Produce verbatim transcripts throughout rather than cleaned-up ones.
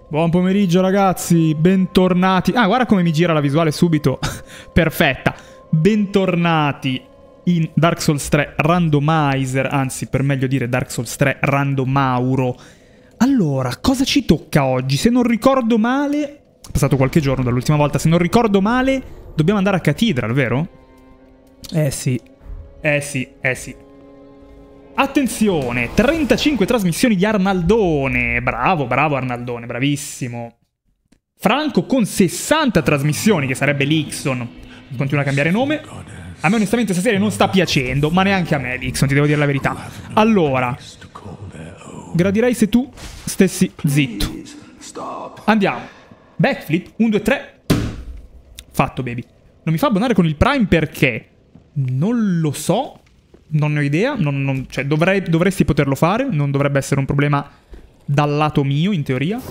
Buon pomeriggio ragazzi, bentornati. Ah, guarda come mi gira la visuale subito. Perfetta. Bentornati in Dark Souls tre Randomizer, anzi per meglio dire Dark Souls tre Randomauro. Allora, cosa ci tocca oggi? Se non ricordo male, è passato qualche giorno dall'ultima volta, se non ricordo male dobbiamo andare a Cathedral, vero? Eh sì, eh sì, eh sì. Attenzione, trentacinque trasmissioni di Arnaldone. Bravo, bravo Arnaldone, bravissimo. Franco con sessanta trasmissioni, che sarebbe l'Ixon. Continua a cambiare nome. A me onestamente questa serie non sta piacendo, ma neanche a me l'Ixon, ti devo dire la verità. Allora, gradirei se tu stessi zitto. Andiamo. Backflip, uno, due, tre. Fatto, baby. Non mi fa abbonare con il Prime perché? Non lo so. Non ne ho idea, non, non, cioè dovrei, dovresti poterlo fare, non dovrebbe essere un problema dal lato mio, in teoria.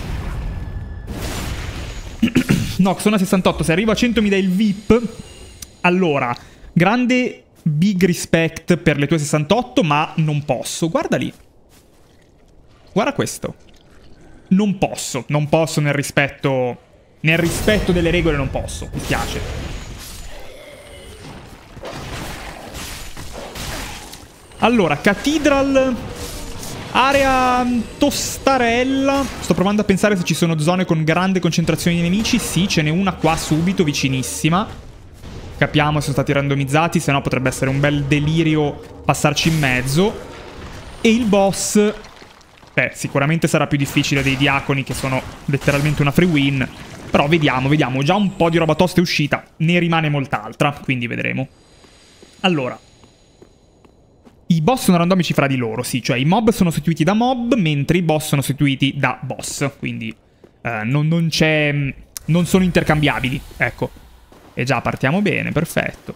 No, sono a sessantotto, se arrivo a cento mi dai il V I P. Allora, grande big respect per le tue sessantotto, ma non posso. Guarda lì. Guarda questo. Non posso, non posso nel rispetto... Nel rispetto delle regole non posso, mi spiace. Allora, Cathedral, area tostarella. Sto provando a pensare se ci sono zone con grande concentrazione di nemici. Sì, ce n'è una qua subito, vicinissima. Capiamo se sono stati randomizzati, se no potrebbe essere un bel delirio passarci in mezzo. E il boss, beh, sicuramente sarà più difficile dei diaconi, che sono letteralmente una free win. Però vediamo, vediamo. Già un po' di roba tosta è uscita, ne rimane molt'altra, quindi vedremo. Allora, i boss sono randomici fra di loro, sì, cioè i mob sono sostituiti da mob, mentre i boss sono sostituiti da boss, quindi eh, non, non c'è... non sono intercambiabili, ecco. E già partiamo bene, perfetto.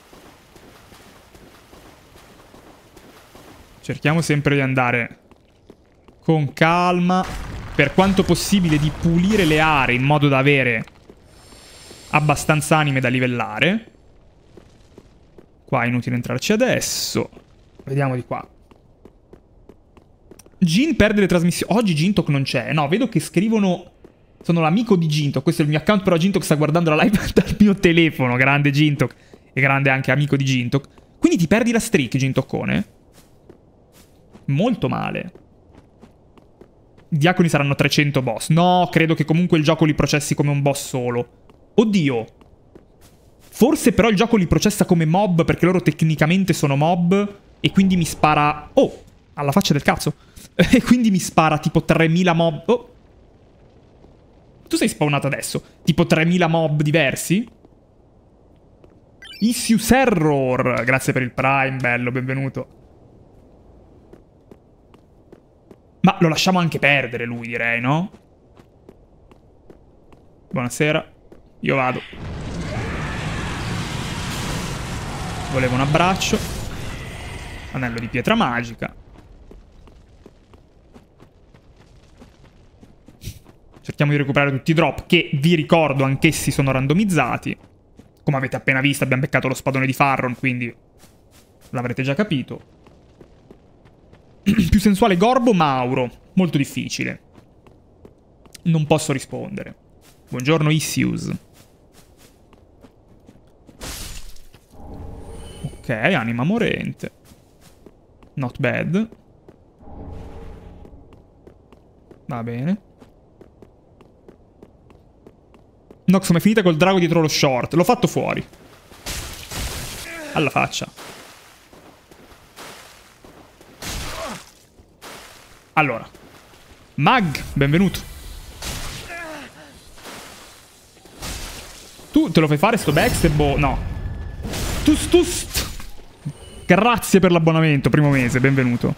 Cerchiamo sempre di andare con calma, per quanto possibile di pulire le aree in modo da avere abbastanza anime da livellare. Qua è inutile entrarci adesso. Vediamo di qua. Jin perde le trasmissioni. Oggi Gintok non c'è. No, vedo che scrivono... Sono l'amico di Gintok. Questo è il mio account, però Gintok sta guardando la live dal mio telefono. Grande Gintok. E grande anche amico di Gintok. Quindi ti perdi la streak, Gintoccone? Molto male. I diaconi saranno trecento boss. No, credo che comunque il gioco li processi come un boss solo. Oddio. Forse però il gioco li processa come mob, perché loro tecnicamente sono mob... E quindi mi spara... Oh! Alla faccia del cazzo! E quindi mi spara tipo tremila mob... Oh! Tu sei spawnato adesso? Tipo tremila mob diversi? Issues Error! Grazie per il Prime, bello, benvenuto. Ma lo lasciamo anche perdere lui, direi, no? Buonasera. Io vado. Volevo un abbraccio. Anello di pietra magica. Cerchiamo di recuperare tutti i drop, che vi ricordo anch'essi sono randomizzati. Come avete appena visto abbiamo beccato lo spadone di Farron, quindi l'avrete già capito. Più sensuale Gorbo, Mauro. Molto difficile. Non posso rispondere. Buongiorno Issues. Ok, anima morente. Not bad. Va bene. Nox, come è finita col drago dietro lo short? L'ho fatto fuori. Alla faccia. Allora. Mag, benvenuto. Tu te lo fai fare sto backstab o no? Tust tust. Grazie per l'abbonamento, primo mese, benvenuto.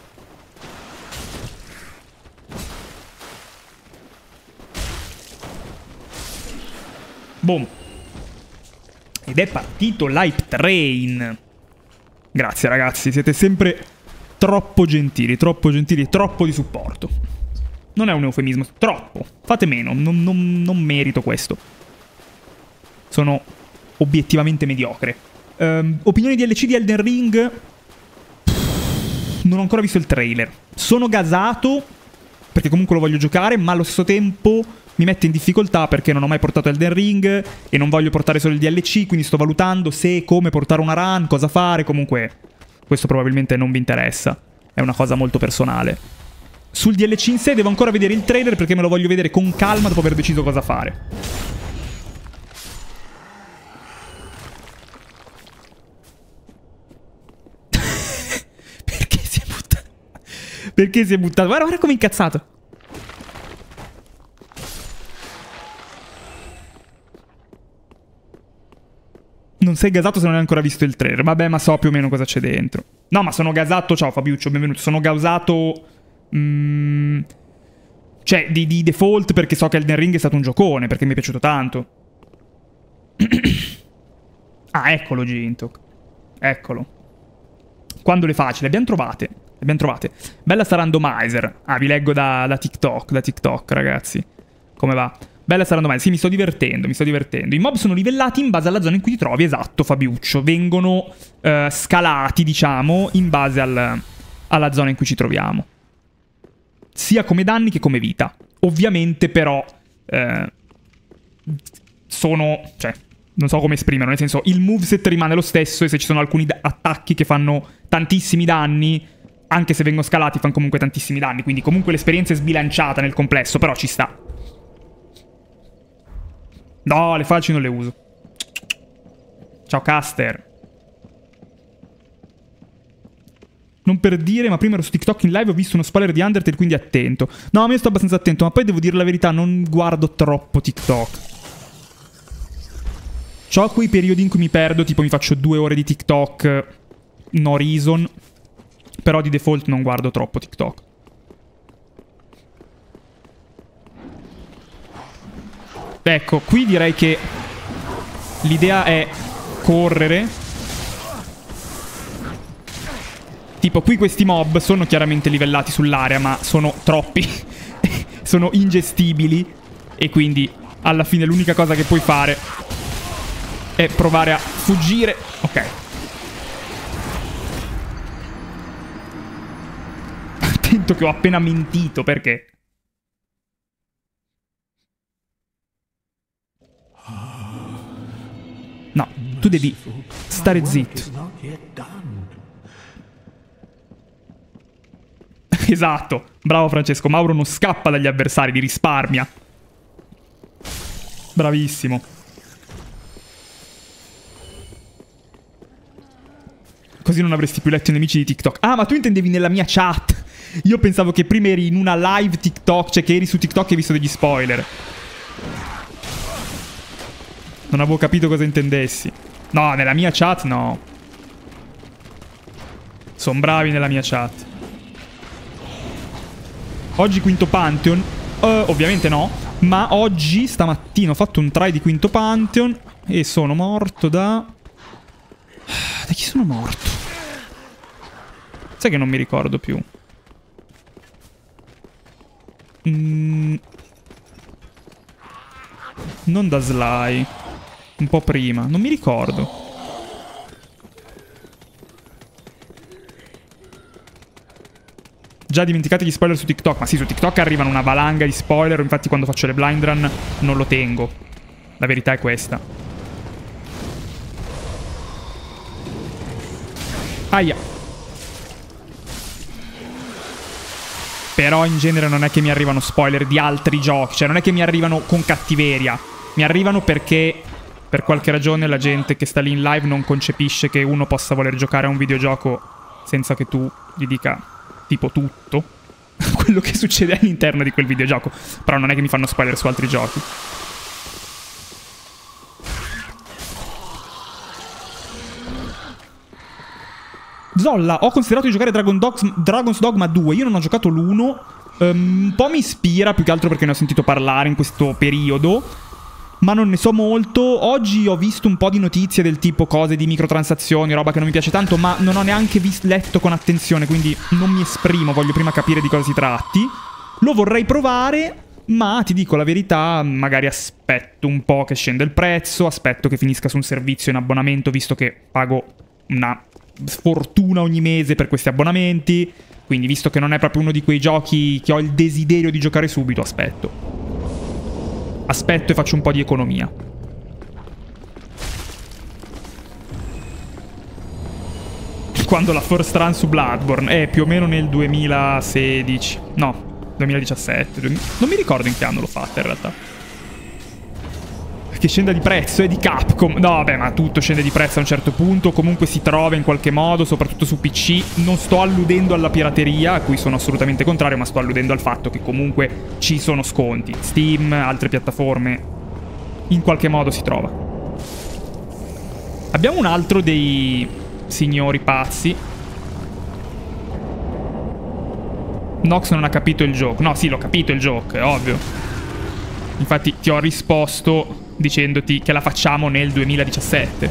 Boom. Ed è partito l'Hype Train. Grazie ragazzi, siete sempre troppo gentili, troppo gentili, troppo di supporto. Non è un eufemismo, troppo. Fate meno, non, non, non merito questo. Sono obiettivamente mediocre. Um, opinioni di L C di Elden Ring? Non ho ancora visto il trailer. Sono gasato perché comunque lo voglio giocare, ma allo stesso tempo mi mette in difficoltà perché non ho mai portato Elden Ring e non voglio portare solo il D L C, quindi sto valutando se e come portare una run, cosa fare, comunque questo probabilmente non vi interessa, è una cosa molto personale. Sul D L C in sé devo ancora vedere il trailer perché me lo voglio vedere con calma dopo aver deciso cosa fare. Perché si è buttato? Guarda, guarda come è incazzato. Non sei gasato se non hai ancora visto il trailer. Vabbè, ma so più o meno cosa c'è dentro. No, ma sono gasato. Ciao Fabiuccio, benvenuto. Sono gasato... Mm, cioè, di, di default perché so che Elden Ring è stato un giocone, perché mi è piaciuto tanto. Ah, eccolo Gintok. Eccolo. Quando le facili? Le abbiamo trovate. Le abbiamo trovate. Bella sta randomizer. Ah, vi leggo da, da TikTok, da TikTok, ragazzi. Come va? Bella sta randomizer. Sì, mi sto divertendo, mi sto divertendo. I mob sono livellati in base alla zona in cui ti trovi. Esatto, Fabiuccio. Vengono uh, scalati, diciamo, in base al, alla zona in cui ci troviamo. Sia come danni che come vita. Ovviamente, però, eh, sono... Cioè, non so come esprimerlo. Nel senso, il moveset rimane lo stesso e se ci sono alcuni attacchi che fanno tantissimi danni... Anche se vengono scalati fanno comunque tantissimi danni. Quindi comunque l'esperienza è sbilanciata nel complesso. Però ci sta. No, le falci non le uso. Ciao Caster. Non per dire, ma prima ero su TikTok in live, ho visto uno spoiler di Undertale, quindi attento. No, ma io sto abbastanza attento. Ma poi devo dire la verità, non guardo troppo TikTok. C'ho quei periodi in cui mi perdo. Tipo mi faccio due ore di TikTok. No reason. Però di default non guardo troppo TikTok. Ecco, qui direi che l'idea è correre. Tipo, qui questi mob sono chiaramente livellati sull'area, ma sono troppi. Sono ingestibili. E quindi, alla fine, l'unica cosa che puoi fare è provare a fuggire. Ok. Attento che ho appena mentito, perché? No, tu devi stare zitto. Esatto, bravo Francesco. Mauro non scappa dagli avversari, li risparmia. Bravissimo. Così non avresti più letto i nemici di TikTok. Ah, ma tu intendevi nella mia chat. Io pensavo che prima eri in una live TikTok, cioè che eri su TikTok e hai visto degli spoiler. Non avevo capito cosa intendessi. No, nella mia chat no. Sono bravi nella mia chat. Oggi quinto Pantheon? Uh, ovviamente no. Ma oggi, stamattina, ho fatto un try di quinto Pantheon e sono morto da... Da chi sono morto? Sai che non mi ricordo più. Mm. Non da Sly. Un po' prima. Non mi ricordo. Già dimenticate gli spoiler su TikTok. Ma sì, su TikTok arrivano una valanga di spoiler. Infatti quando faccio le blind run non lo tengo. La verità è questa. Aia. Però in genere non è che mi arrivano spoiler di altri giochi. Cioè non è che mi arrivano con cattiveria. Mi arrivano perché per qualche ragione la gente che sta lì in live non concepisce che uno possa voler giocare a un videogioco senza che tu gli dica tipo tutto quello che succede all'interno di quel videogioco. Però non è che mi fanno spoiler su altri giochi. Zolla, ho considerato di giocare Dragon Dogs, Dragon's Dogma due. Io non ho giocato l'uno. Um, un po' mi ispira, più che altro perché ne ho sentito parlare in questo periodo. Ma non ne so molto. Oggi ho visto un po' di notizie del tipo cose di microtransazioni, roba che non mi piace tanto, ma non ho neanche letto con attenzione, quindi non mi esprimo, voglio prima capire di cosa si tratti. Lo vorrei provare, ma ti dico la verità, magari aspetto un po' che scenda il prezzo, aspetto che finisca su un servizio in abbonamento, visto che pago una... sfortuna ogni mese per questi abbonamenti, Quindi, visto che non è proprio uno di quei giochi che ho il desiderio di giocare subito, aspetto. Aspetto e faccio un po' di economia. Quando la first run su Bloodborne? Eh, più o meno nel duemilasedici. No, duemiladiciassette. Non mi ricordo in che anno l'ho fatta, in realtà. Che scenda di prezzo, è di Capcom. No, vabbè, ma tutto scende di prezzo a un certo punto. Comunque si trova in qualche modo, soprattutto su P C. Non sto alludendo alla pirateria, a cui sono assolutamente contrario, ma sto alludendo al fatto che comunque ci sono sconti. Steam, altre piattaforme, in qualche modo si trova. Abbiamo un altro dei signori pazzi. Nox non ha capito il gioco. No, sì, l'ho capito il gioco, è ovvio. Infatti ti ho risposto dicendoti che la facciamo nel duemiladiciassette.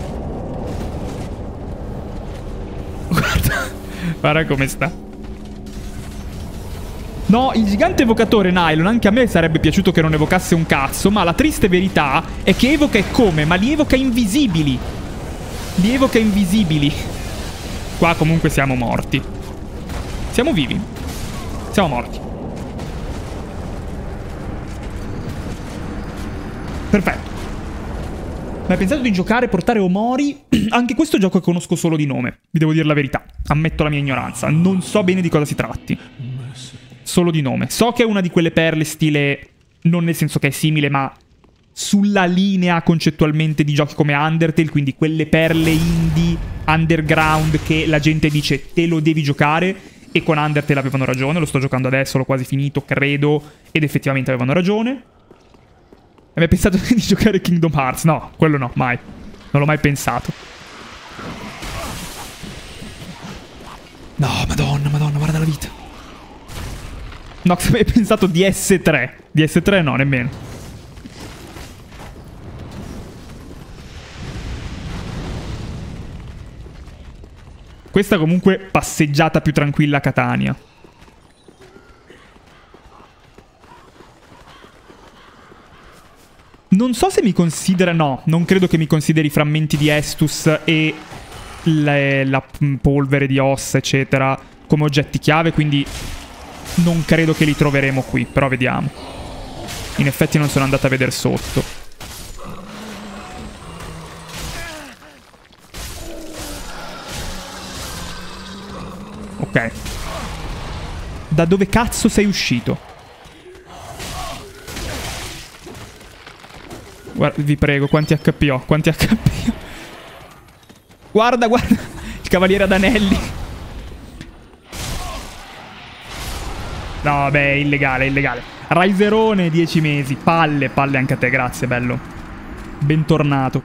Guarda, guarda come sta. No, il gigante evocatore Nylon, anche a me sarebbe piaciuto che non evocasse un cazzo, ma la triste verità è che evoca e come, ma li evoca invisibili. Li evoca invisibili. Qua comunque siamo morti. Siamo vivi. Siamo morti. Perfetto. Ma hai pensato di giocare e portare Omori? Anche questo gioco che conosco solo di nome. Vi devo dire la verità. Ammetto la mia ignoranza. Non so bene di cosa si tratti. Solo di nome. So che è una di quelle perle stile... Non nel senso che è simile, ma... sulla linea concettualmente di giochi come Undertale. Quindi quelle perle indie, underground, che la gente dice te lo devi giocare. E con Undertale avevano ragione. Lo sto giocando adesso, l'ho quasi finito, credo. Ed effettivamente avevano ragione. Hai mai pensato di giocare Kingdom Hearts? No, quello no, mai. Non l'ho mai pensato. No, madonna, madonna, guarda la vita. No, hai mai pensato D S tre? D S tre no, nemmeno. Questa comunque passeggiata più tranquilla a Catania. Non so se mi considera... No, non credo che mi consideri frammenti di Estus e le, la polvere di ossa, eccetera, come oggetti chiave, quindi non credo che li troveremo qui, però vediamo. In effetti non sono andato a vedere sotto. Ok. Da dove cazzo sei uscito? Guarda, vi prego, quanti H P ho? Quanti H P ho? Guarda, guarda. Il cavaliere ad anelli. No, vabbè, è illegale, è illegale. Raiserone, dieci mesi. Palle, palle anche a te, grazie, bello. Bentornato.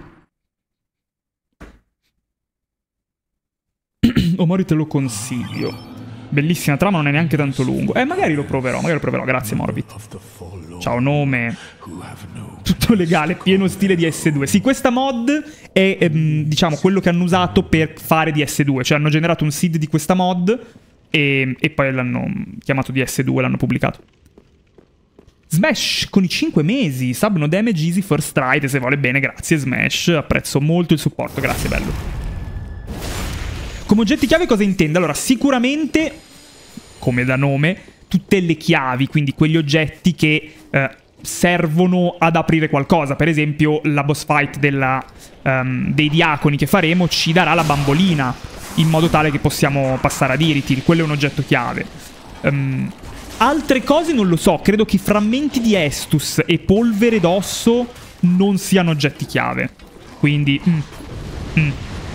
Omori te lo consiglio. Bellissima trama, non è neanche tanto lungo. Eh, magari lo proverò, magari lo proverò. Grazie, Morbid. Ciao, nome. Tutto legale, pieno stile di D S due. Sì, questa mod è, ehm, diciamo, quello che hanno usato per fare D S due. Cioè, hanno generato un seed di questa mod e, e poi l'hanno chiamato D S due, l'hanno pubblicato. Smash con i cinque mesi. Sub no damage, easy first strike. Se vuole bene, grazie Smash. Apprezzo molto il supporto, grazie, bello. Come oggetti chiave cosa intende? Allora, sicuramente, come da nome, tutte le chiavi, quindi quegli oggetti che eh, servono ad aprire qualcosa. Per esempio, la boss fight della, um, dei diaconi che faremo ci darà la bambolina, in modo tale che possiamo passare ad Iritil. Quello è un oggetto chiave. Um, altre cose non lo so, credo che i frammenti di Estus e polvere d'osso non siano oggetti chiave. Quindi... Mm, mm.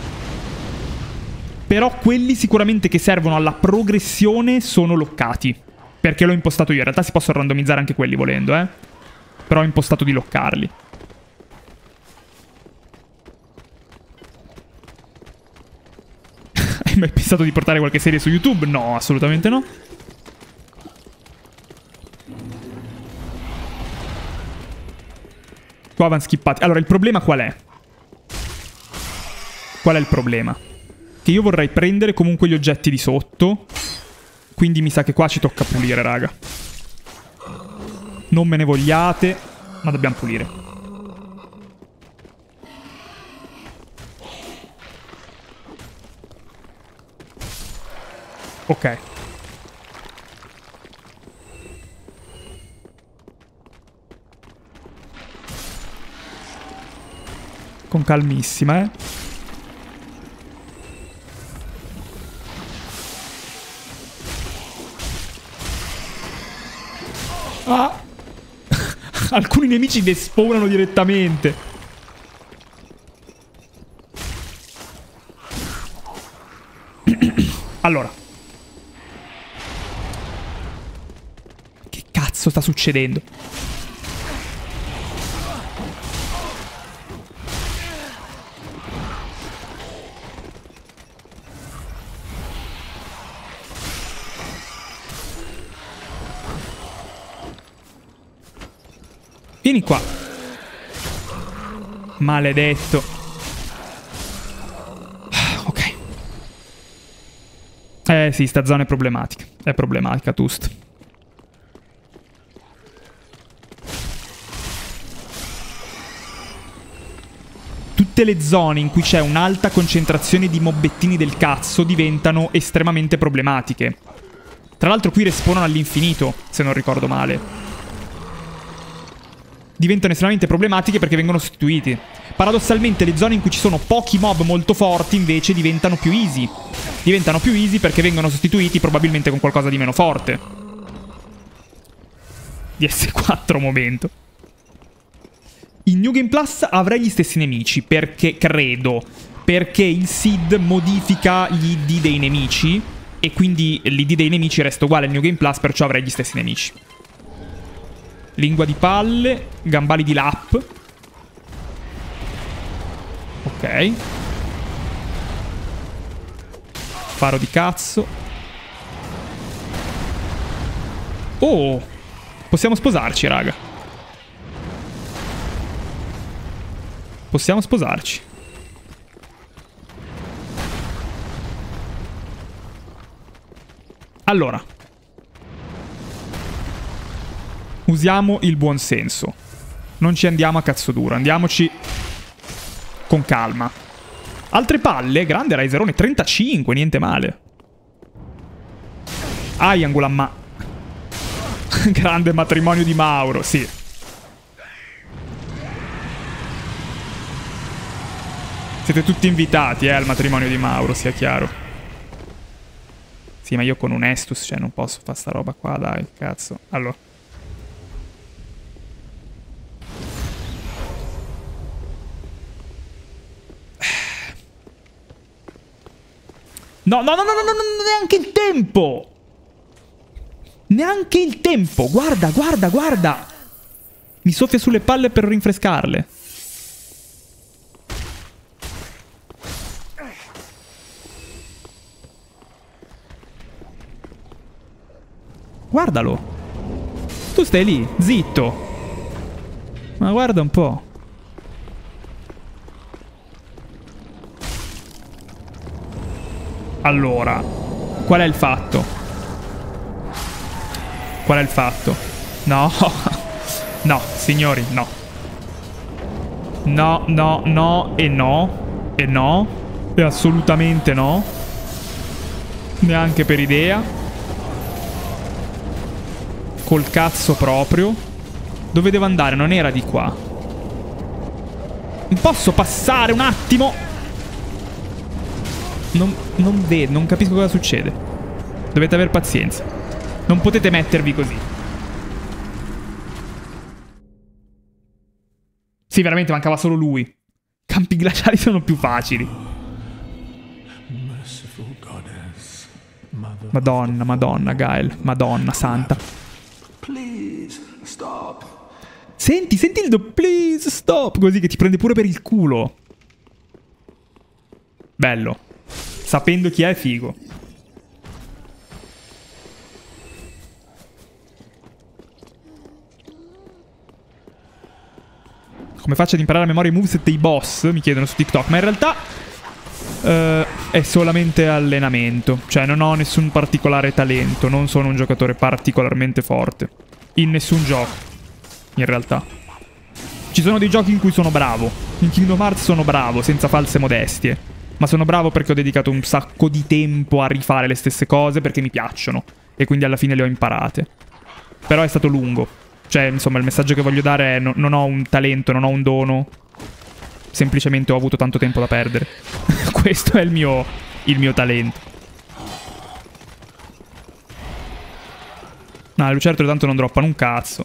Però quelli sicuramente che servono alla progressione sono loccati. Perché l'ho impostato io. In realtà si possono randomizzare anche quelli volendo, eh. Però ho impostato di loccarli. Hai mai pensato di portare qualche serie su YouTube? No, assolutamente no. Qua vanno skippati. Allora, il problema qual è? Qual è il problema? Che io vorrei prendere comunque gli oggetti di sotto. Quindi mi sa che qua ci tocca pulire, raga. Non me ne vogliate, ma dobbiamo pulire. Ok. Con calmissima, eh. Ah! Alcuni nemici despawnano direttamente. Allora. Che cazzo sta succedendo? Vieni qua. Maledetto. Ok. Eh sì, sta zona è problematica. È problematica, Tust. Tutte le zone in cui c'è un'alta concentrazione di mobbettini del cazzo diventano estremamente problematiche. Tra l'altro qui respawnano all'infinito, se non ricordo male. Diventano estremamente problematiche perché vengono sostituiti. Paradossalmente le zone in cui ci sono pochi mob molto forti invece diventano più easy. Diventano più easy perché vengono sostituiti probabilmente con qualcosa di meno forte. D S quattro momento. In New Game Plus avrei gli stessi nemici, perché credo. Perché il S I D modifica gli I D dei nemici e quindi l'I D dei nemici resta uguale al New Game Plus, perciò avrei gli stessi nemici. Lingua di palle, gambali di lap. Ok. Faro di cazzo. Oh! Possiamo sposarci, raga. Possiamo sposarci. Allora. Usiamo il buon senso. Non ci andiamo a cazzo duro. Andiamoci con calma. Altre palle. Grande Raiserone. trentacinque. Niente male. Aiangula ma... Grande matrimonio di Mauro. Sì. Siete tutti invitati, eh, al matrimonio di Mauro, sia chiaro. Sì, ma io con un Estus, cioè, non posso fare sta roba qua, dai, cazzo. Allora. No, no, no, no, no, no, no, neanche il tempo! Neanche il tempo! Guarda, guarda, guarda! Mi soffia sulle palle per rinfrescarle. Guardalo. Tu stai lì, zitto. Ma guarda un po'. Allora, qual è il fatto? Qual è il fatto? No. No, signori, no. No, no, no e no. E no. E assolutamente no. Neanche per idea. Col cazzo proprio. Dove devo andare? Non era di qua. Non posso passare un attimo? Non, non vedo, non capisco cosa succede. Dovete aver pazienza. Non potete mettervi così. Sì, veramente mancava solo lui. Campi glaciali sono più facili. Madonna, madonna, Gael. Madonna santa. Senti, senti il do please stop. Così che ti prende pure per il culo. Bello. Sapendo chi è, figo. Come faccio ad imparare a memoria i moveset dei boss? Mi chiedono su TikTok. Ma in realtà uh, è solamente allenamento. Cioè non ho nessun particolare talento. Non sono un giocatore particolarmente forte. In nessun gioco. In realtà. Ci sono dei giochi in cui sono bravo. In Kingdom Hearts sono bravo, senza false modestie. Ma sono bravo perché ho dedicato un sacco di tempo a rifare le stesse cose perché mi piacciono. E quindi alla fine le ho imparate. Però è stato lungo. Cioè, insomma, il messaggio che voglio dare è no, non ho un talento, non ho un dono. semplicemente ho avuto tanto tempo da perdere. Questo è il mio, il mio talento. No, le lucertole tanto non droppano un cazzo.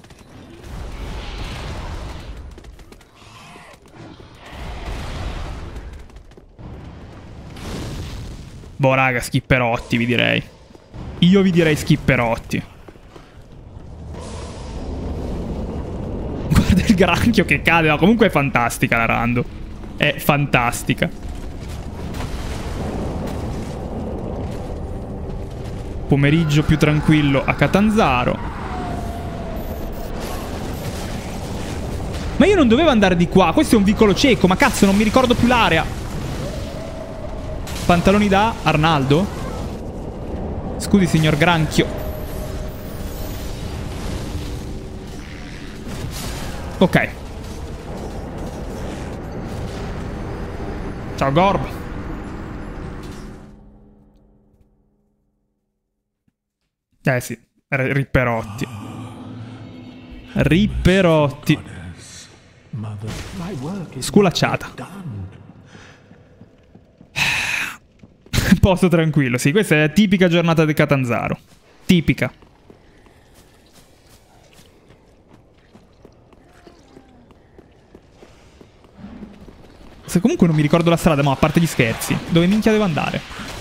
Boh, raga, skipperotti, vi direi. Io vi direi skipperotti. Guarda il granchio che cade. No, comunque è fantastica la rando. È fantastica. Pomeriggio più tranquillo a Catanzaro. Ma io non dovevo andare di qua. Questo è un vicolo cieco. Ma cazzo, non mi ricordo più l'area. Pantaloni da Arnaldo? Scusi, signor Granchio. Ok. Ciao, Gorb. Eh sì, Ripperotti. Ripperotti. Sculacciata. Posto tranquillo, sì, questa è la tipica giornata di Catanzaro. Tipica. Se comunque non mi ricordo la strada, ma a parte gli scherzi, dove minchia devo andare?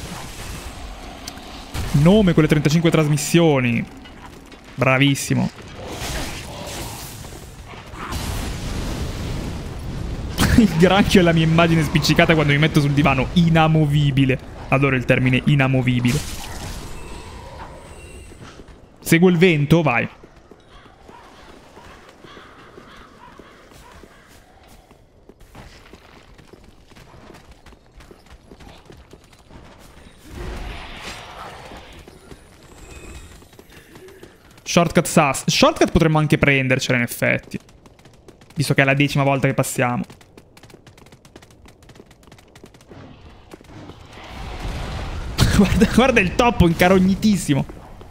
Nome, quelle trentacinque trasmissioni. Bravissimo. Il granchio è la mia immagine spiccicata quando mi metto sul divano. Inamovibile. Adoro il termine inamovibile. Seguo il vento? Vai. Shortcut Sass. Shortcut potremmo anche prendercela in effetti. Visto che è la decima volta che passiamo. Guarda, guarda il topo incarognitissimo.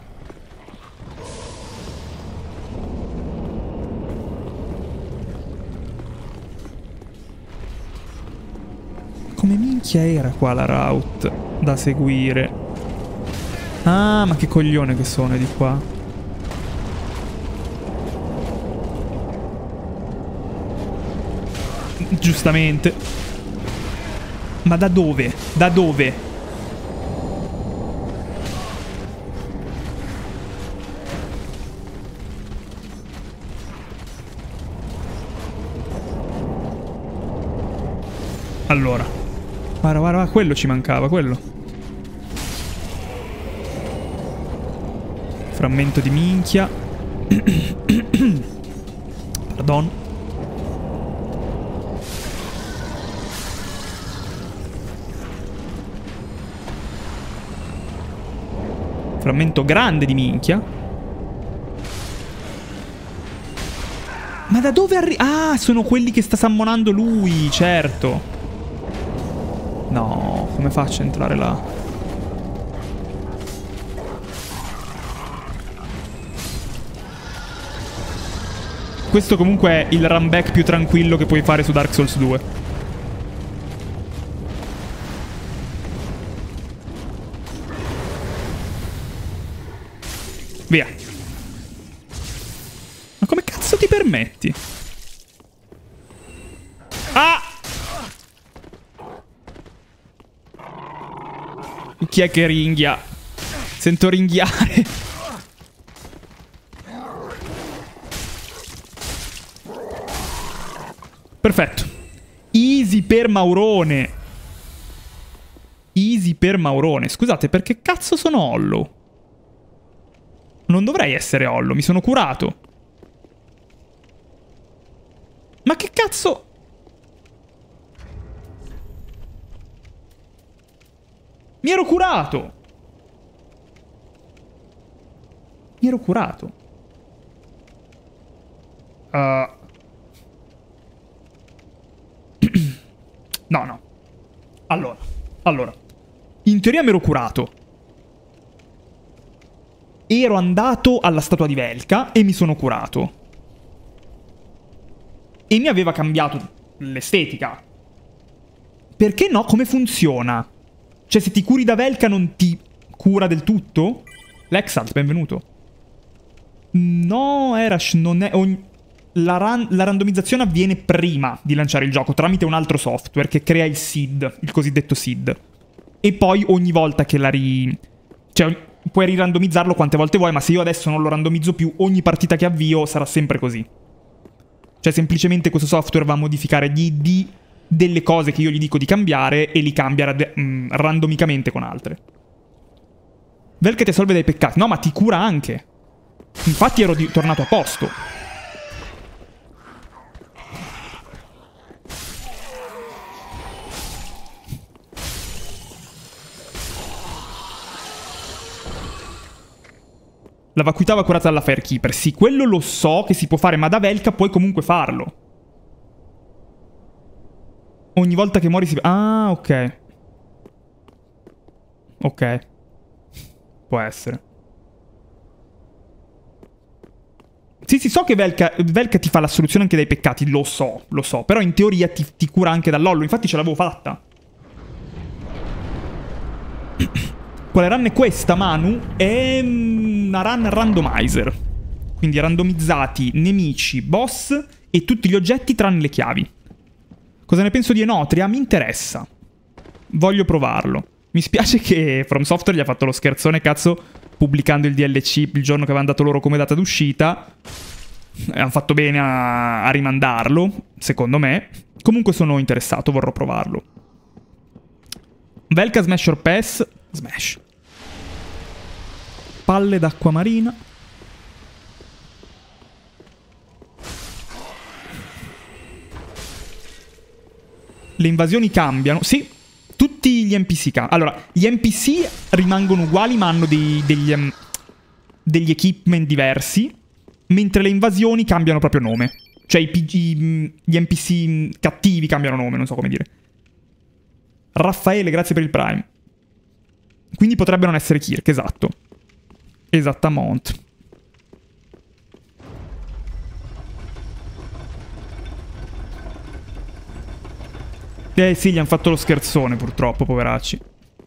Come minchia era qua la route da seguire? Ah, ma che coglione che sono di qua. Giustamente. Ma da dove? Da dove? Allora, guarda, guarda, guarda, quello ci mancava, quello. Frammento di minchia. Pardon. Frammento grande di minchia. Ma da dove arriva? Ah, sono quelli che sta sammonando lui, certo. No, come faccio a entrare là? Questo comunque è il run back più tranquillo che puoi fare su Dark Souls due. Via. Ma come cazzo ti permetti? Ah! Chi è che ringhia? Sento ringhiare. Perfetto. Easy per Maurone. Easy per Maurone. Scusate, perché cazzo sono Hollow? Non dovrei essere Hollow, mi sono curato. Ma che cazzo... Mi ero curato! Mi ero curato. Uh... no, no. Allora, allora. In teoria mi ero curato. Ero andato alla statua di Velka e mi sono curato. E mi aveva cambiato l'estetica. Perché no? Come funziona? Cioè, se ti curi da Velka non ti cura del tutto? Lexalt, benvenuto. No, Erash, non è... Ogni... La, ran... la randomizzazione avviene prima di lanciare il gioco, tramite un altro software che crea il seed, il cosiddetto seed. E poi ogni volta che la ri... Cioè, puoi rirandomizzarlo quante volte vuoi, ma se io adesso non lo randomizzo più, ogni partita che avvio sarà sempre così. Cioè, semplicemente questo software va a modificare gli I D delle cose che io gli dico di cambiare e li cambia rad- mh, randomicamente con altre. Velka ti assolve dai peccati. No, ma ti cura anche. Infatti ero di- tornato a posto. La vacuità va curata dalla Firekeeper. Sì, quello lo so che si può fare, ma da Velka puoi comunque farlo. Ogni volta che muori si... Ah, ok. Ok. Può essere. Sì, sì, so che Velka, Velka ti fa la soluzione anche dai peccati. Lo so, lo so. Però in teoria ti, ti cura anche dall'ollo. Infatti ce l'avevo fatta. Quale run è questa, Manu? È una run randomizer. Quindi randomizzati nemici, boss e tutti gli oggetti tranne le chiavi. Cosa ne penso di Enotria? Mi interessa. Voglio provarlo. Mi spiace che From Software gli ha fatto lo scherzone, cazzo, pubblicando il D L C il giorno che avevano dato loro come data d'uscita. E hanno fatto bene a, a rimandarlo, secondo me. Comunque sono interessato, vorrò provarlo. Velka Smash or Pass. Smash. Palle d'acqua marina. Le invasioni cambiano. Sì, tutti gli N P C cambiano. Allora, gli N P C rimangono uguali ma hanno dei, degli, um, degli equipment diversi, mentre le invasioni cambiano proprio nome. Cioè i P G, gli N P C cattivi cambiano nome, non so come dire. Raffaele, grazie per il Prime. Quindi potrebbe non essere Kirk, esatto. Esattamente. Eh sì, gli hanno fatto lo scherzone purtroppo, poveracci.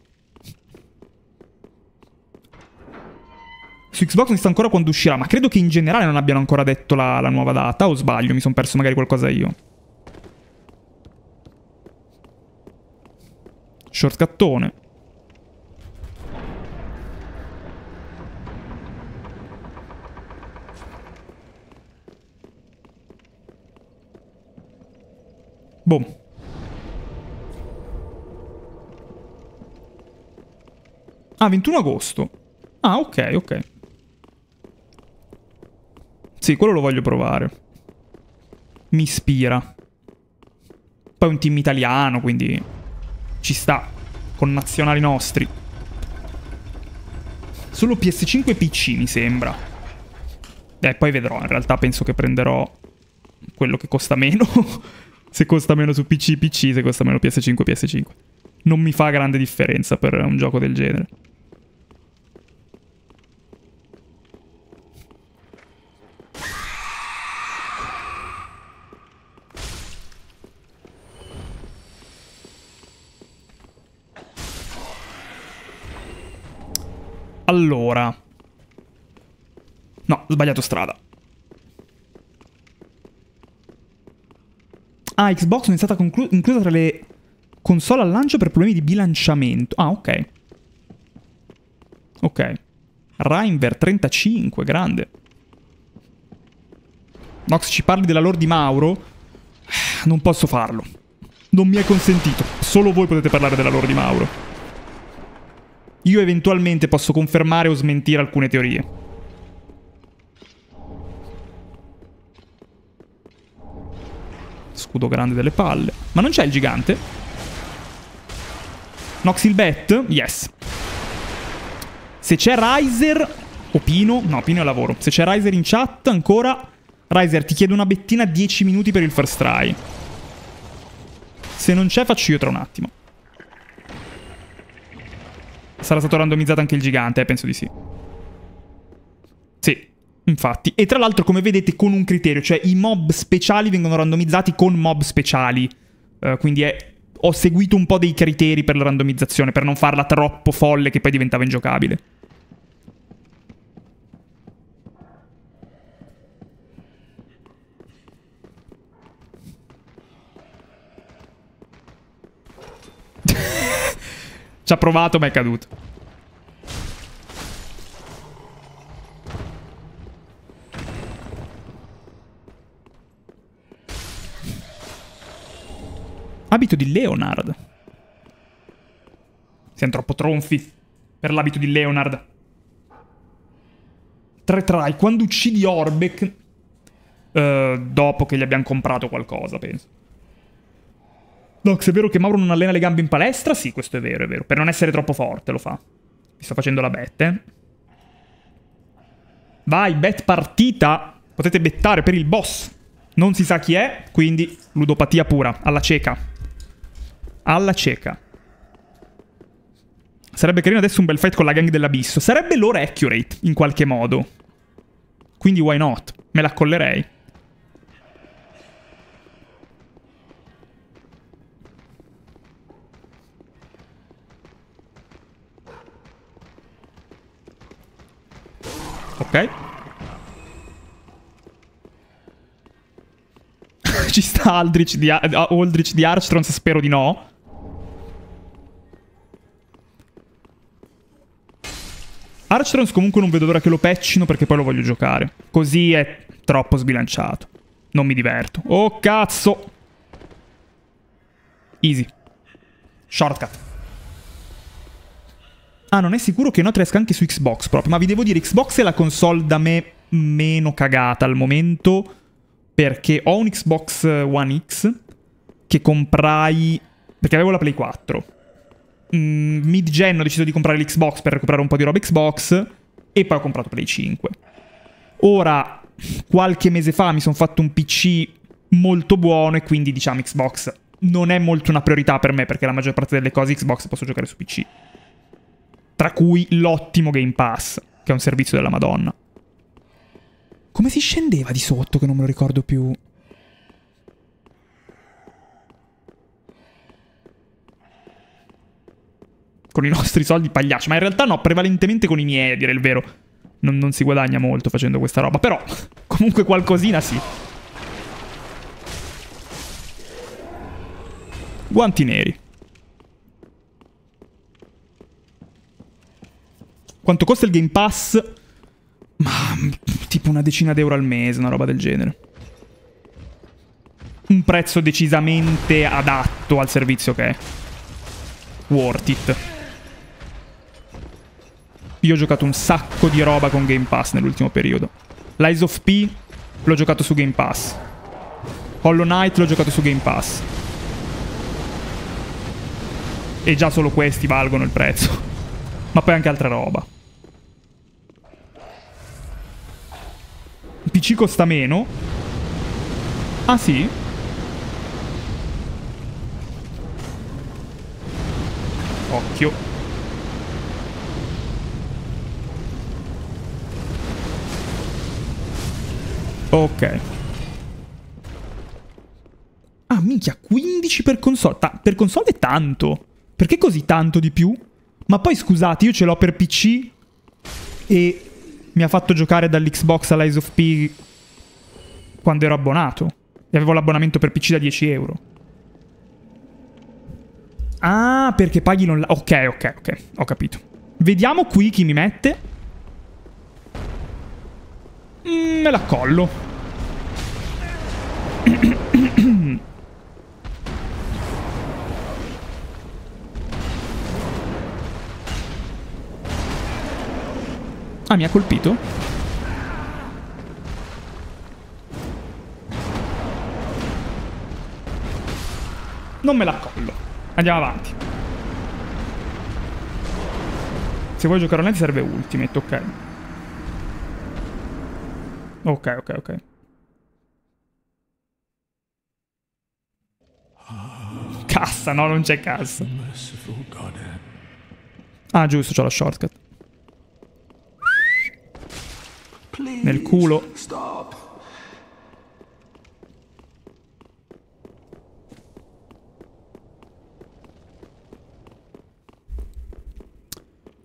Su Xbox non si sa ancora quando uscirà, ma credo che in generale non abbiano ancora detto la, la nuova data, o sbaglio, mi sono perso magari qualcosa io. Shortcuttone. Boom. Ah, ventuno agosto. Ah, ok, ok. Sì, quello lo voglio provare. Mi ispira. Poi è un team italiano, quindi ci sta. Con nazionali nostri. Solo P S cinque e P C, mi sembra. Eh, poi vedrò. In realtà penso che prenderò quello che costa meno. Se costa meno su P C, P C. Se costa meno P S cinque, P S cinque. Non mi fa grande differenza per un gioco del genere. Allora. No, ho sbagliato strada. Ah, Xbox non è stata inclusa tra le console al lancio per problemi di bilanciamento. Ah, ok. Ok. Rainver trentacinque, grande. Nox, ci parli della lore di Mauro? Non posso farlo. Non mi è consentito. Solo voi potete parlare della lore di Mauro. Io eventualmente posso confermare o smentire alcune teorie. Scudo grande delle palle. Ma non c'è il gigante? Nox il bet? Yes. Se c'è Riser o Pino... No, Pino è lavoro. Se c'è Riser in chat ancora... Riser, ti chiedo una bettina dieci minuti per il first try. Se non c'è faccio io tra un attimo. Sarà stato randomizzato anche il gigante, eh, penso di sì. Sì, infatti. E tra l'altro, come vedete, con un criterio. Cioè, i mob speciali vengono randomizzati con mob speciali. Uh, quindi è ho seguito un po' dei criteri per la randomizzazione, per non farla troppo folle che poi diventava ingiocabile. Ci ha provato ma è caduto. Abito di Leonard. Siamo troppo tronfi per l'abito di Leonard. Tre try. Quando uccidi Orbeck, uh, dopo che gli abbiamo comprato qualcosa, penso. Dox, è vero che Mauro non allena le gambe in palestra? Sì, questo è vero, è vero. Per non essere troppo forte lo fa. Mi sto facendo la bet, eh. Vai, bet partita. Potete bettare per il boss. Non si sa chi è, quindi ludopatia pura, alla cieca. Alla cieca. Sarebbe carino adesso un bel fight con la gang dell'abisso. Sarebbe lore accurate, in qualche modo. Quindi why not? Me la collerei. Ok. Ci sta Aldrich di, Aldrich di Archtrons, spero di no. Archtrons comunque non vedo l'ora che lo patchino perché poi lo voglio giocare. Così è troppo sbilanciato. Non mi diverto. Oh cazzo. Easy. Shortcut. Ah, non è sicuro che Notre esca anche su Xbox proprio. Ma vi devo dire, Xbox è la console da me meno cagata al momento, perché ho un Xbox One X che comprai perché avevo la Play quattro. Mm, mid-gen ho deciso di comprare l'Xbox per recuperare un po' di roba Xbox e poi ho comprato Play cinque. Ora, qualche mese fa mi sono fatto un P C molto buono e quindi, diciamo, Xbox non è molto una priorità per me perché la maggior parte delle cose Xbox posso giocare su P C. Tra cui l'ottimo Game Pass, che è un servizio della Madonna. Come si scendeva di sotto che non me lo ricordo più? Con i nostri soldi pagliacci. Ma in realtà no, prevalentemente con i miei, a dire il vero. Non, non si guadagna molto facendo questa roba. Però, comunque qualcosina sì. Guanti neri. Quanto costa il Game Pass? Ma tipo una decina d'euro al mese, una roba del genere. Un prezzo decisamente adatto al servizio che è. Worth it. Io ho giocato un sacco di roba con Game Pass nell'ultimo periodo. Lies of P l'ho giocato su Game Pass. Hollow Knight l'ho giocato su Game Pass. E già solo questi valgono il prezzo. Ma poi anche altra roba. Il P C costa meno. Ah sì? Occhio. Ok. Ah, minchia, quindici per console. Ta- per console è tanto. Perché così tanto di più? Ma poi scusate, io ce l'ho per P C e mi ha fatto giocare dall'Xbox all'Eyes of P quando ero abbonato. E avevo l'abbonamento per P C da dieci euro. Ah, perché paghi l'online. Ok, ok, ok. Ho capito. Vediamo qui chi mi mette. Mm, me la collo. Ah, mi ha colpito? Non me la collo. Andiamo avanti. Se vuoi giocare online serve Ultimate, ok. Ok, ok, ok. Cassa, no, non c'è cassa. Ah, giusto, c'ho la shortcut. Nel culo.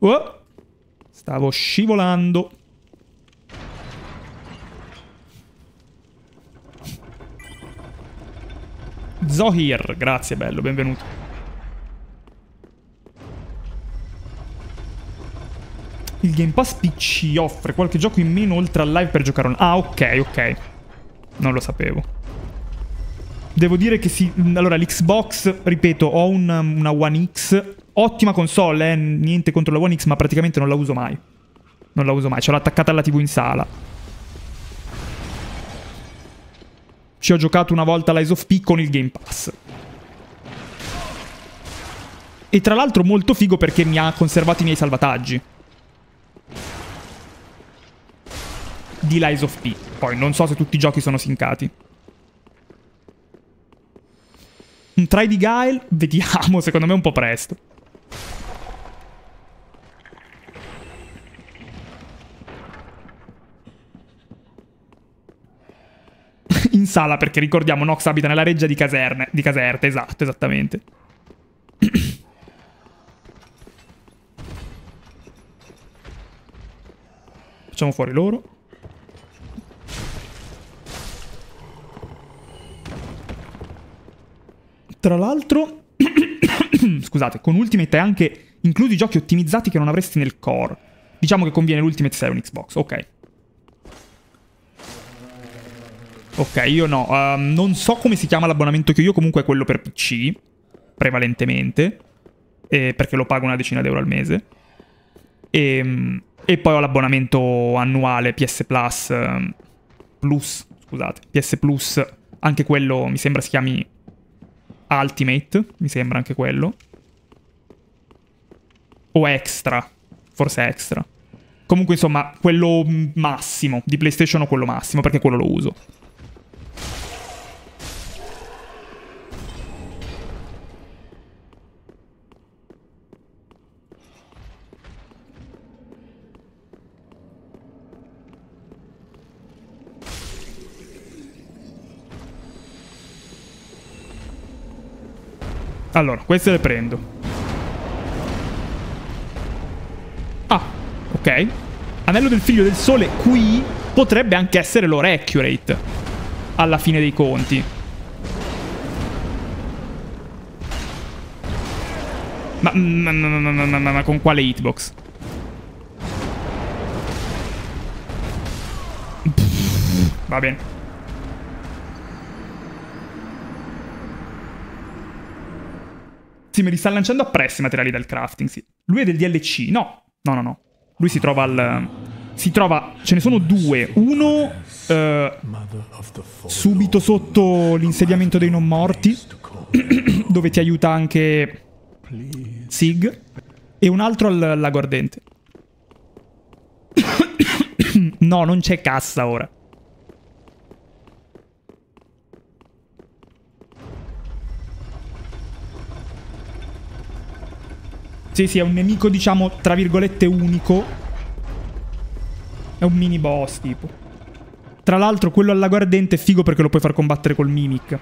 Oh! Stavo scivolando. Zohir, grazie bello, benvenuto. Il Game Pass P C offre qualche gioco in meno oltre al live per giocare online. Ah, ok, ok. Non lo sapevo. Devo dire che sì. Allora, l'Xbox, ripeto, ho una, una One X. Ottima console, eh. Niente contro la One X, ma praticamente non la uso mai. Non la uso mai. Ce l'ho attaccata alla tivù in sala. Ci ho giocato una volta all'Eyes of P con il Game Pass. E tra l'altro molto figo perché mi ha conservato i miei salvataggi. Di Lies of P. Poi non so se tutti i giochi sono sincati. Un try di Guile? Vediamo, secondo me è un po' presto. In sala, perché ricordiamo, Nox abita nella reggia di Caserne. Di Caserta, esatto, esattamente. Facciamo fuori loro. Tra l'altro, scusate, con Ultimate è anche inclusi giochi ottimizzati che non avresti nel core. Diciamo che conviene l'Ultimate se hai un Xbox, ok. Ok, io no. Uh, non so come si chiama l'abbonamento che ho io, comunque è quello per P C, prevalentemente, eh, perché lo pago una decina d'euro al mese. E, e poi ho l'abbonamento annuale P S Plus, uh, Plus, scusate, P S Plus, anche quello mi sembra si chiami Ultimate, mi sembra anche quello. O Extra, forse Extra. Comunque insomma, quello massimo, di PlayStation o quello massimo, perché quello lo uso. Allora, queste le prendo. Ah, ok. Anello del Figlio del Sole qui potrebbe anche essere lore accurate alla fine dei conti. Ma, ma, ma, ma, ma, ma, ma con quale hitbox? Pff, va bene. Sì, me li sta lanciando appresso i materiali del crafting, sì. Lui è del D L C, no. No, no, no. Lui si trova al... Si trova... Ce ne sono due. Uno... Eh, subito sotto l'insediamento dei non morti, dove ti aiuta anche Sig. E un altro al Lago Ardente. No, non c'è cassa ora. Sì, sì, è un nemico, diciamo, tra virgolette, unico. È un mini boss, tipo. Tra l'altro, quello al Lago Ardente è figo perché lo puoi far combattere col Mimic.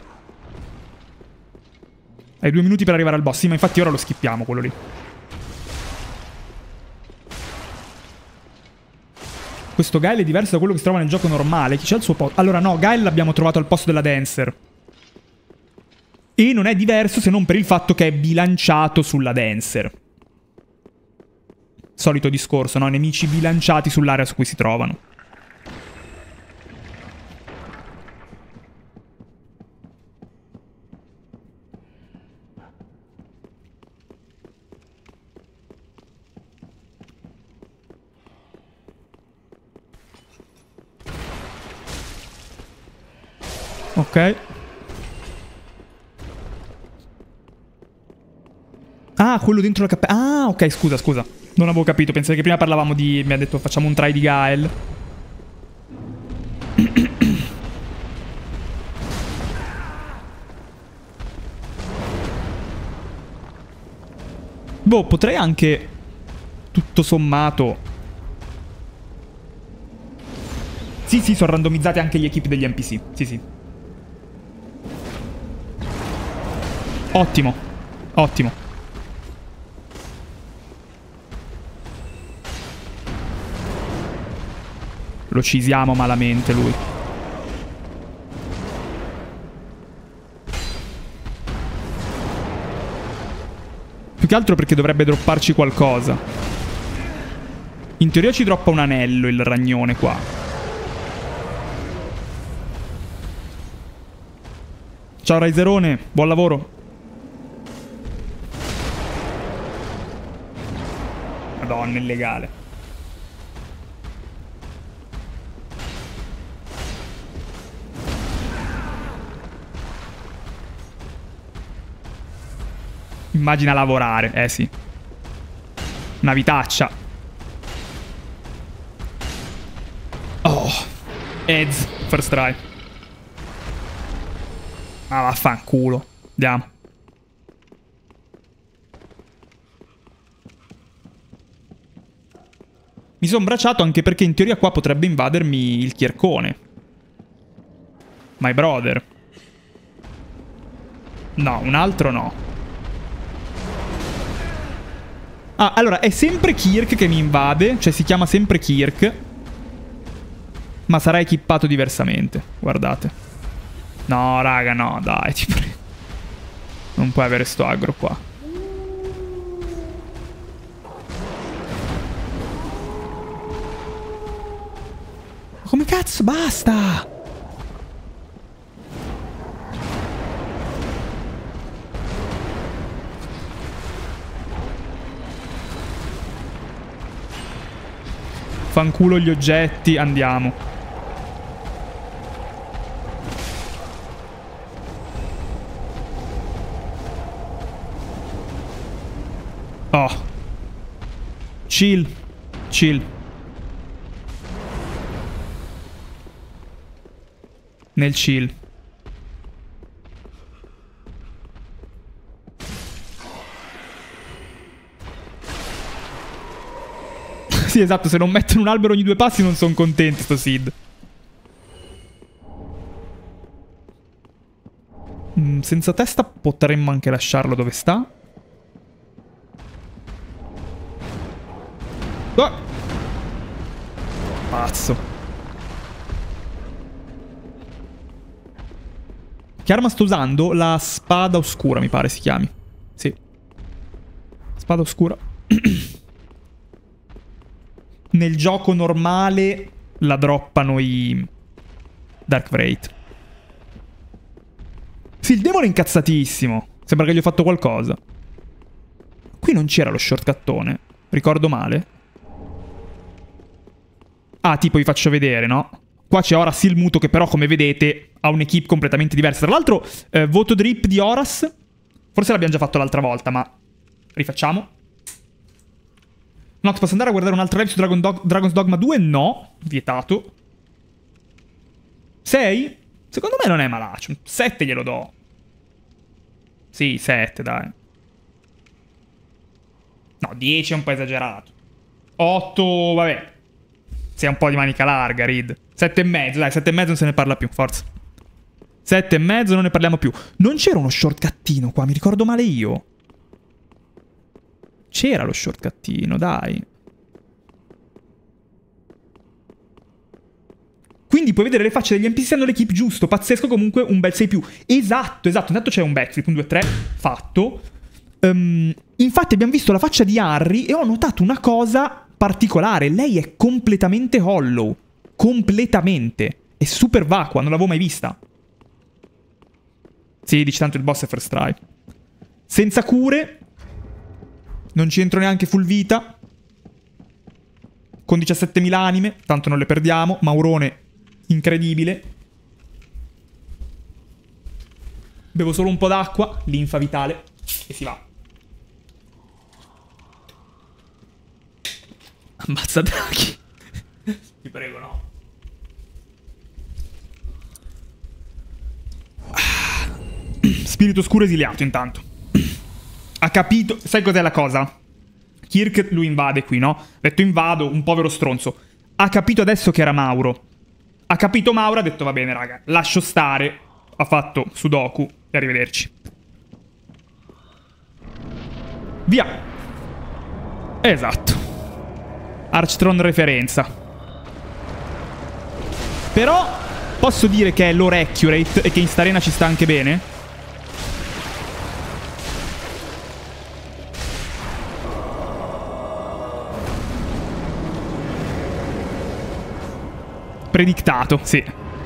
Hai due minuti per arrivare al boss. Sì, ma infatti ora lo skippiamo, quello lì. Questo Guile è diverso da quello che si trova nel gioco normale. Chi c'è al suo posto? Allora, no, Guile l'abbiamo trovato al posto della Dancer. E non è diverso se non per il fatto che è bilanciato sulla Dancer. Solito discorso, no? Nemici bilanciati sull'area su cui si trovano. Ok. Ah, quello dentro la cappella. Ah, ok, scusa, scusa. Non avevo capito, pensavo che prima parlavamo di... Mi ha detto facciamo un try di Guile. Boh, potrei anche... Tutto sommato... Sì, sì, sono randomizzati anche gli equip degli N P C. Sì, sì. Ottimo. Ottimo. Lo cisiamo malamente lui. Più che altro perché dovrebbe dropparci qualcosa. In teoria ci droppa un anello il ragnone qua. Ciao Raiserone, buon lavoro. Madonna, illegale. Immagina lavorare, eh sì. Una vitaccia. Oh. Eds, first try. Ah, vaffanculo. Andiamo. Mi sono bracciato anche perché in teoria qua potrebbe invadermi il chiercone. My brother. No, un altro no. Ah, allora, è sempre Kirk che mi invade. Cioè, si chiama sempre Kirk. Ma sarà equipato diversamente. Guardate. No, raga, no, dai, ti prego. Non puoi avere sto aggro qua. Come cazzo? Basta! Fanculo gli oggetti, andiamo. Oh. Chill. Chill. Nel chill. Sì, esatto, se non mettono un albero ogni due passi non sono contenti, sto Sid. Mm, senza testa potremmo anche lasciarlo dove sta. Oh! Pazzo. Che arma sto usando? La spada oscura, mi pare si chiami. Sì. Spada oscura. Nel gioco normale la droppano i Dark Wraith. Sì, il demone è incazzatissimo. Sembra che gli ho fatto qualcosa. Qui non c'era lo shortcuttone. Ricordo male. Ah, tipo vi faccio vedere, no? Qua c'è Horace il muto che però, come vedete, ha un'equipe completamente diversa. Tra l'altro, eh, voto drip di Horace. Forse l'abbiamo già fatto l'altra volta, ma rifacciamo. Nox, posso andare a guardare un altro live su Dragon Dog Dragon's Dogma due? No, vietato. sei? Secondo me non è malaccio. sette glielo do. Sì, sette, dai. No, dieci è un po' esagerato. otto, vabbè. Sei un po' di manica larga, Reed. sette e mezzo, dai, sette e mezzo non se ne parla più, forza. sette e mezzo non ne parliamo più. Non c'era uno shortcuttino qua, mi ricordo male io. C'era lo shortcuttino, dai. Quindi puoi vedere le facce degli N P C hanno l'equipe giusto. Pazzesco, comunque un bel sei più. Esatto, esatto. Intanto c'è un backflip, un due tre fatto. Um, infatti abbiamo visto la faccia di Harry e ho notato una cosa particolare. Lei è completamente hollow. Completamente. È super vacua, non l'avevo mai vista. Sì, dici tanto il boss è first try. Senza cure. Non ci entro neanche full vita. Con diciassettemila anime. Tanto non le perdiamo. Maurone, incredibile. Bevo solo un po' d'acqua. Linfa vitale. E si va. Ammazza Draghi. Ti prego, no. Spirito oscuro esiliato, intanto. Ha capito... Sai cos'è la cosa? Kirk lui invade qui, no? Ha detto invado, un povero stronzo. Ha capito adesso che era Mauro. Ha capito Mauro, ha detto va bene raga, lascio stare. Ha fatto Sudoku e arrivederci. Via. Esatto. Archtron referenza. Però posso dire che è lore accurate e che in sta arena ci sta anche bene. Predictato, sì.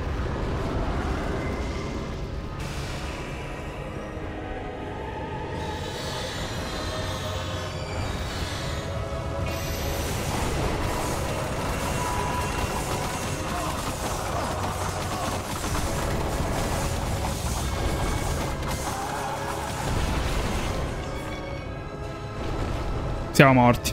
Siamo morti.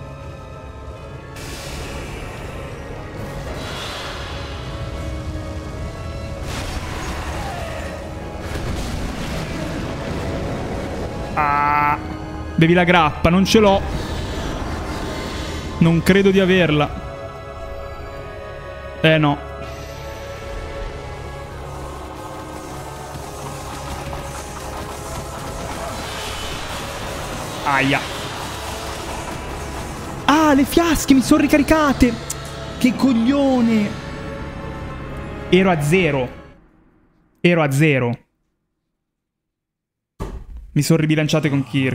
Ah, bevi la grappa, non ce l'ho. Non credo di averla. Eh no. Aia. Ah, le fiasche mi sono ricaricate. Che coglione. Ero a zero. Ero a zero. Mi sono ribilanciate con Kirk.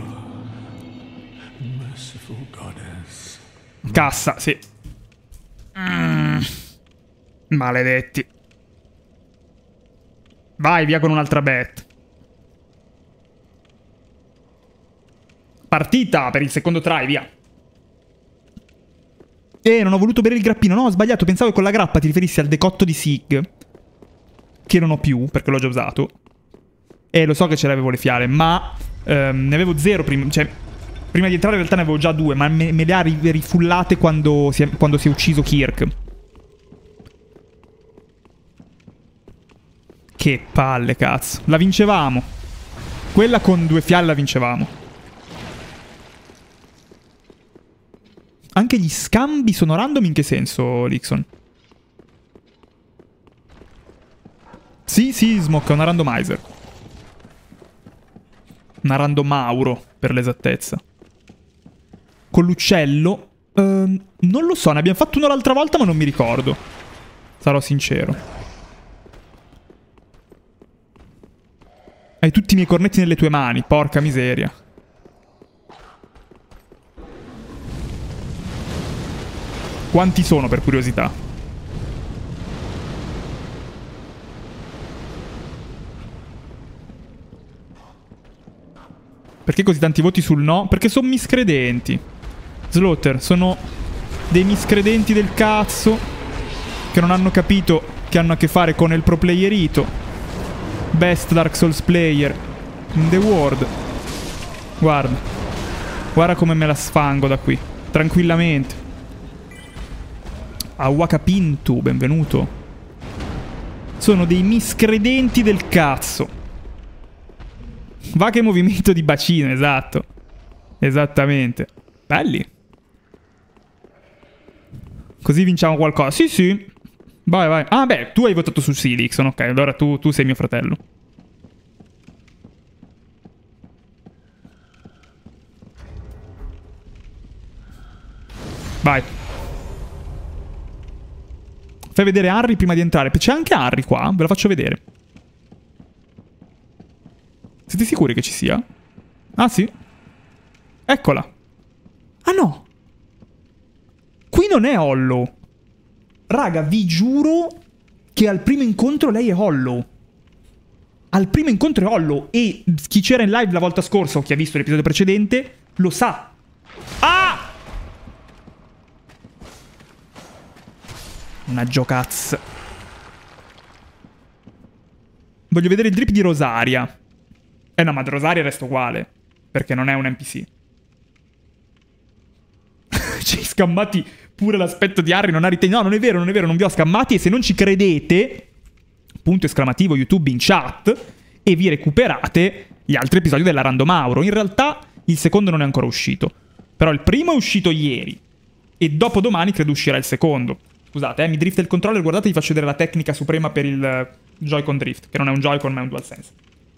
Cassa, sì. Mm. Maledetti. Vai via con un'altra bet. Partita per il secondo try, via. Eh, non ho voluto bere il grappino. No, ho sbagliato. Pensavo che con la grappa ti riferissi al decotto di Sig. Che non ho più, perché l'ho già usato. Eh, lo so che ce l'avevo le fiale, ma ehm, ne avevo zero prima. Cioè, prima di entrare in realtà ne avevo già due, ma me, me le ha rifullate quando si, è, quando si è ucciso Kirk. Che palle, cazzo. La vincevamo. Quella con due fiale la vincevamo. Anche gli scambi sono random in che senso, Lixon? Sì, sì, Smoke, è una randomizer. Una randomauro, per l'esattezza. Con l'uccello? Uh, non lo so, ne abbiamo fatto uno l'altra volta ma non mi ricordo. Sarò sincero. Hai tutti i miei cornetti nelle tue mani, porca miseria. Quanti sono, per curiosità? Perché così tanti voti sul no? Perché sono miscredenti. Slaughter, sono dei miscredenti del cazzo che non hanno capito che hanno a che fare con il pro playerito. Best Dark Souls player in the world. Guarda. Guarda come me la sfango da qui. Tranquillamente. Awaka Pintu, benvenuto. Sono dei miscredenti del cazzo. Va che movimento di bacino, esatto. Esattamente. Belli. Così vinciamo qualcosa. Sì, sì. Vai, vai. Ah, beh, tu hai votato su Silixon. Ok, allora tu, tu sei mio fratello. Vai. Fai vedere Harry prima di entrare. C'è anche Harry qua. Ve lo faccio vedere. Siete sicuri che ci sia? Ah, sì. Eccola. Ah, no. Qui non è Hollow. Raga, vi giuro che al primo incontro lei è Hollow. Al primo incontro è Hollow. E chi c'era in live la volta scorsa o chi ha visto l'episodio precedente lo sa. Ah! Una giocazza. Voglio vedere il drip di Rosaria. Eh no, ma Rosaria resta uguale. Perché non è un N P C. Ci hai scammati pure l'aspetto di Harry, non ha ritenuto. No, non è vero, non è vero, non vi ho scammati. E se non ci credete, punto esclamativo YouTube in chat, e vi recuperate gli altri episodi della Randomauro. In realtà il secondo non è ancora uscito. Però il primo è uscito ieri. E dopo domani credo uscirà il secondo. Scusate, eh, mi drifta il controller. Guardate, vi faccio vedere la tecnica suprema per il Joy-Con Drift. Che non è un Joy-Con ma è un DualSense.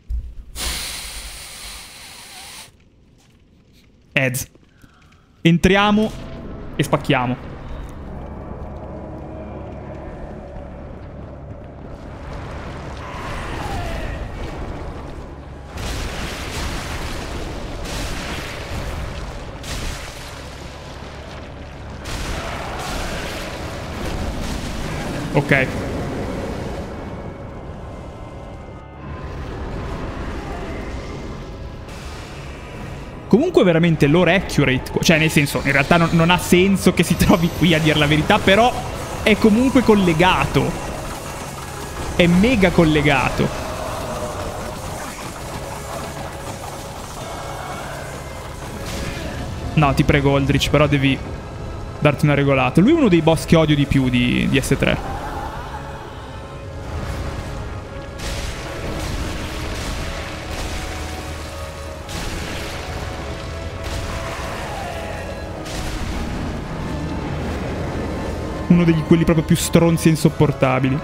Heads. Entriamo e spacchiamo. Ok. Comunque veramente lore accurate. Cioè nel senso, in realtà non, non ha senso che si trovi qui a dire la verità, però è comunque collegato. È mega collegato. No, ti prego Aldrich, però devi darti una regolata. Lui è uno dei boss che odio di più di, di S tre. Uno degli quelli proprio più stronzi e insopportabili.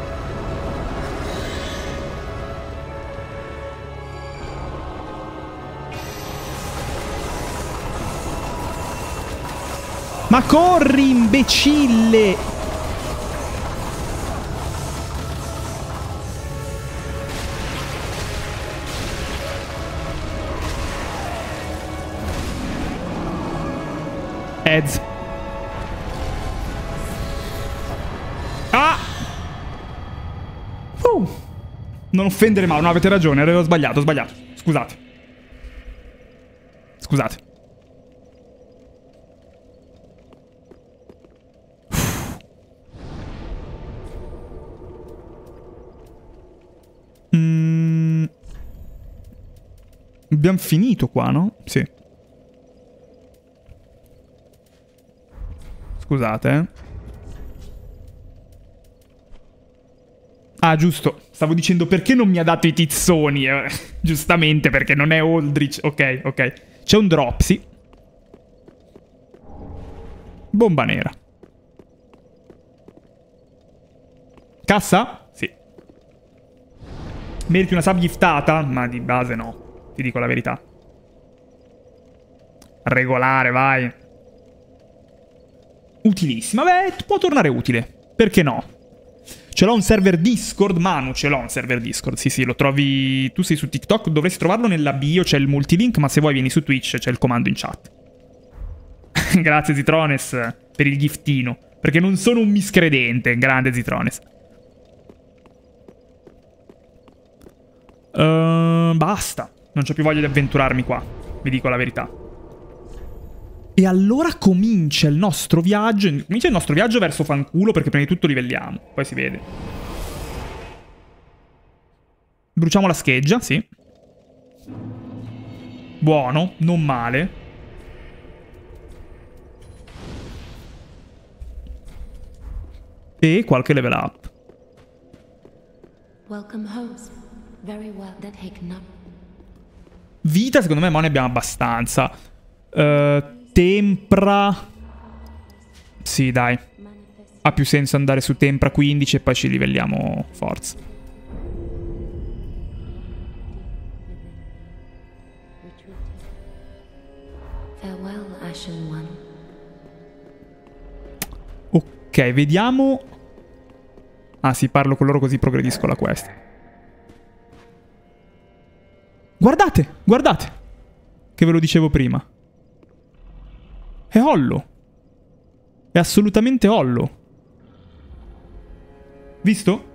Ma corri, imbecille! Eds. Ah! Uh. Non offendere Mauro, no, avete ragione, avevo sbagliato, ho sbagliato. Scusate. Scusate. Mm. Abbiamo finito qua, no? Sì. Scusate, eh. Ah, giusto. Stavo dicendo perché non mi ha dato i tizzoni. Eh? Giustamente, perché non è Aldrich. Ok, ok. C'è un drop, sì. Bomba nera. Cassa? Sì. Meriti una sub giftata? Ma di base no. Ti dico la verità. Regolare, vai. Utilissima. Beh, può tornare utile. Perché no? Ce l'ho un server Discord, Manu, ce l'ho un server Discord, sì sì, lo trovi... Tu sei su TikTok, dovresti trovarlo nella bio, c'è il multilink, ma se vuoi vieni su Twitch, c'è il comando in chat. Grazie Zitrones per il giftino, perché non sono un miscredente, grande Zitrones. Uh, basta, non c'ho più voglia di avventurarmi qua, vi dico la verità. E allora comincia il nostro viaggio. Comincia il nostro viaggio verso fanculo, perché prima di tutto livelliamo. Poi si vede. Bruciamo la scheggia, sì. Buono, non male. E qualche level up. Vita, secondo me, ma ne abbiamo abbastanza. Uh, Tempra. Sì, dai. Ha più senso andare su Tempra quindici e poi ci livelliamo forza. Ok, vediamo. Ah sì, parlo con loro così progredisco la quest. Guardate, guardate. Che ve lo dicevo prima. È Hollow. È assolutamente Hollow. Visto?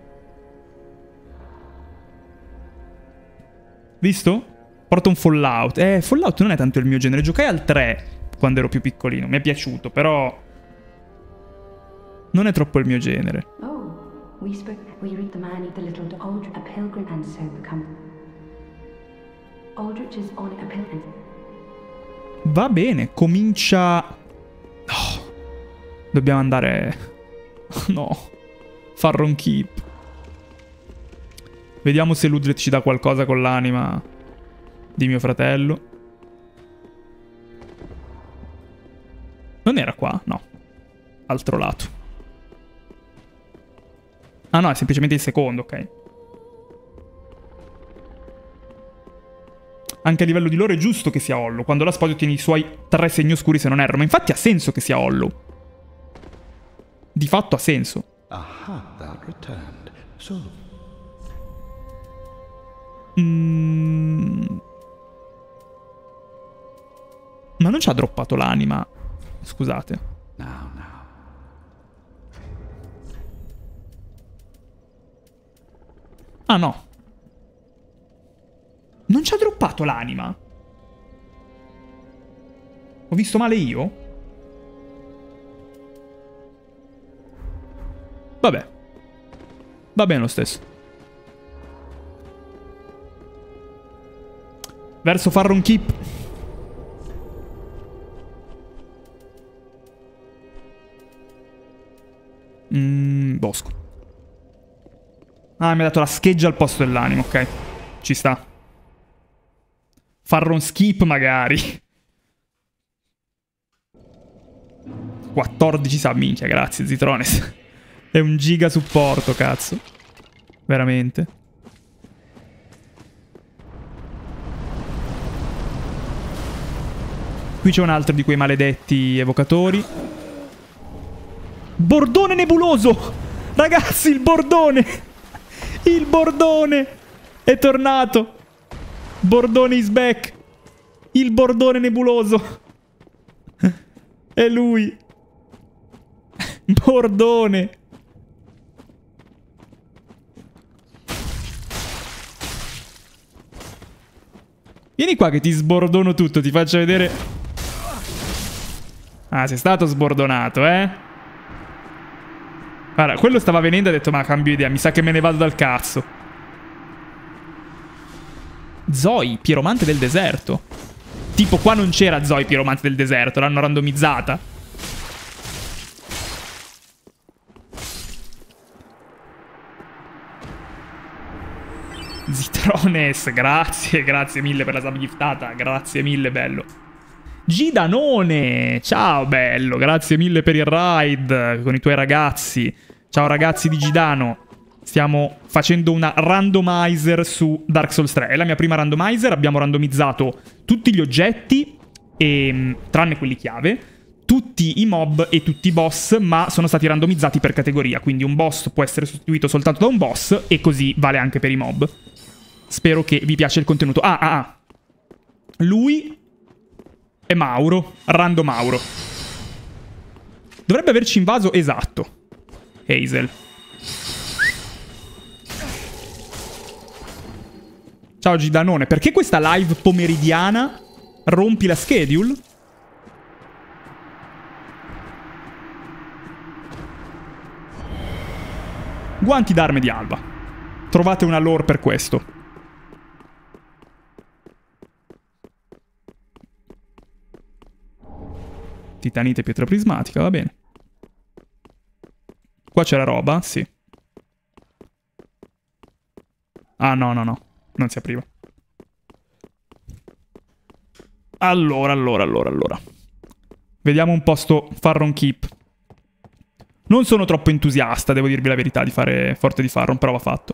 Visto? Porta un Fallout. Eh, Fallout non è tanto il mio genere. Giocai al tre quando ero più piccolino. Mi è piaciuto, però... non è troppo il mio genere. Oh, we spoke, we read the man eat the little Aldrich, a pilgrim and so become. Aldrich is on a pilgrim. Va bene, comincia... No. Dobbiamo andare... No. Farron Keep. Vediamo se Ludret ci dà qualcosa con l'anima di mio fratello. Non era qua? No. Altro lato. Ah no, è semplicemente il secondo, ok. Anche a livello di lore è giusto che sia Hollow. Quando la sposi ottieni i suoi tre segni oscuri se non erro. Ma infatti ha senso che sia Hollow. Di fatto ha senso. Aha, thou returned. So. Mm. Ma non ci ha droppato l'anima. Scusate. Now, now. Ah, no. Non ci ha droppato l'anima. Ho visto male io? Vabbè. Va bene lo stesso. Verso Farron Keep. Mm, bosco. Ah, mi ha dato la scheggia al posto dell'anima, ok. Ci sta. Farron Skip magari. quattordici sa, minchia, grazie Zitrones. È un giga supporto, cazzo. Veramente. Qui c'è un altro di quei maledetti evocatori. Bordone nebuloso! Ragazzi, il bordone! Il bordone! È tornato! Bordone is back! Il bordone nebuloso! È lui! Bordone! Vieni qua che ti sbordono tutto, ti faccio vedere. Ah, sei stato sbordonato, eh? Guarda, quello stava venendo e ha detto, ma cambio idea, mi sa che me ne vado dal cazzo. Zoe, piromante del deserto. Tipo, qua non c'era Zoe, piromante del deserto, l'hanno randomizzata. Zitrones, grazie, grazie mille per la sub giftata, grazie mille, bello. Gidanone, ciao bello, grazie mille per il ride con i tuoi ragazzi. Ciao ragazzi di Gidano. Stiamo facendo una randomizer su Dark Souls tre. È la mia prima randomizer, abbiamo randomizzato tutti gli oggetti, e, tranne quelli chiave, tutti i mob e tutti i boss, ma sono stati randomizzati per categoria. Quindi un boss può essere sostituito soltanto da un boss e così vale anche per i mob. Spero che vi piaccia il contenuto. Ah, ah, ah. Lui è Mauro, Rando Mauro. Dovrebbe averci invaso, esatto. Hazel. Ciao Gidanone, perché questa live pomeridiana rompi la schedule? Guanti d'arme di Alba. Trovate una lore per questo. Titanite, pietra prismatica, va bene. Qua c'è la roba, sì. Ah, no, no, no. Non si apriva. Allora, allora, allora, allora. Vediamo un po' sto Farron Keep. Non sono troppo entusiasta, devo dirvi la verità, di fare Forte di Farron, però va fatto.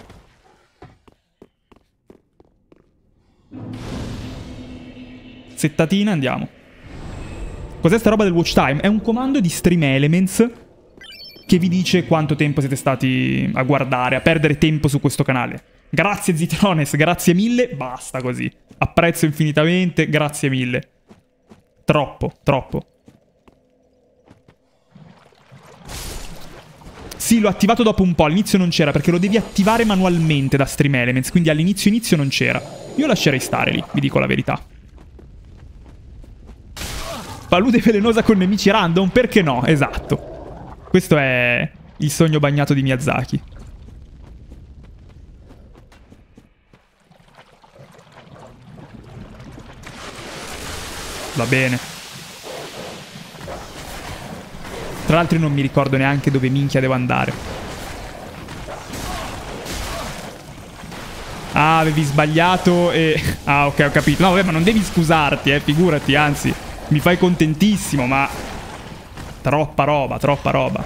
Settatina, andiamo. Cos'è sta roba del watch time? È un comando di Stream Elements che vi dice quanto tempo siete stati a guardare, a perdere tempo su questo canale. Grazie Zitrones, grazie mille, basta così. Apprezzo infinitamente, grazie mille. Troppo, troppo. Sì, l'ho attivato dopo un po', all'inizio non c'era perché lo devi attivare manualmente da Stream Elements, quindi all'inizio inizio non c'era. Io lascerei stare lì, vi dico la verità. Palude velenosa con nemici random, perché no? Esatto. Questo è il sogno bagnato di Miyazaki. Va bene. Tra l'altro io non mi ricordo neanche dove minchia devo andare. Ah, avevi sbagliato e... Ah, ok, ho capito. No, vabbè, ma non devi scusarti, eh, figurati, anzi... Mi fai contentissimo, ma... Troppa roba, troppa roba.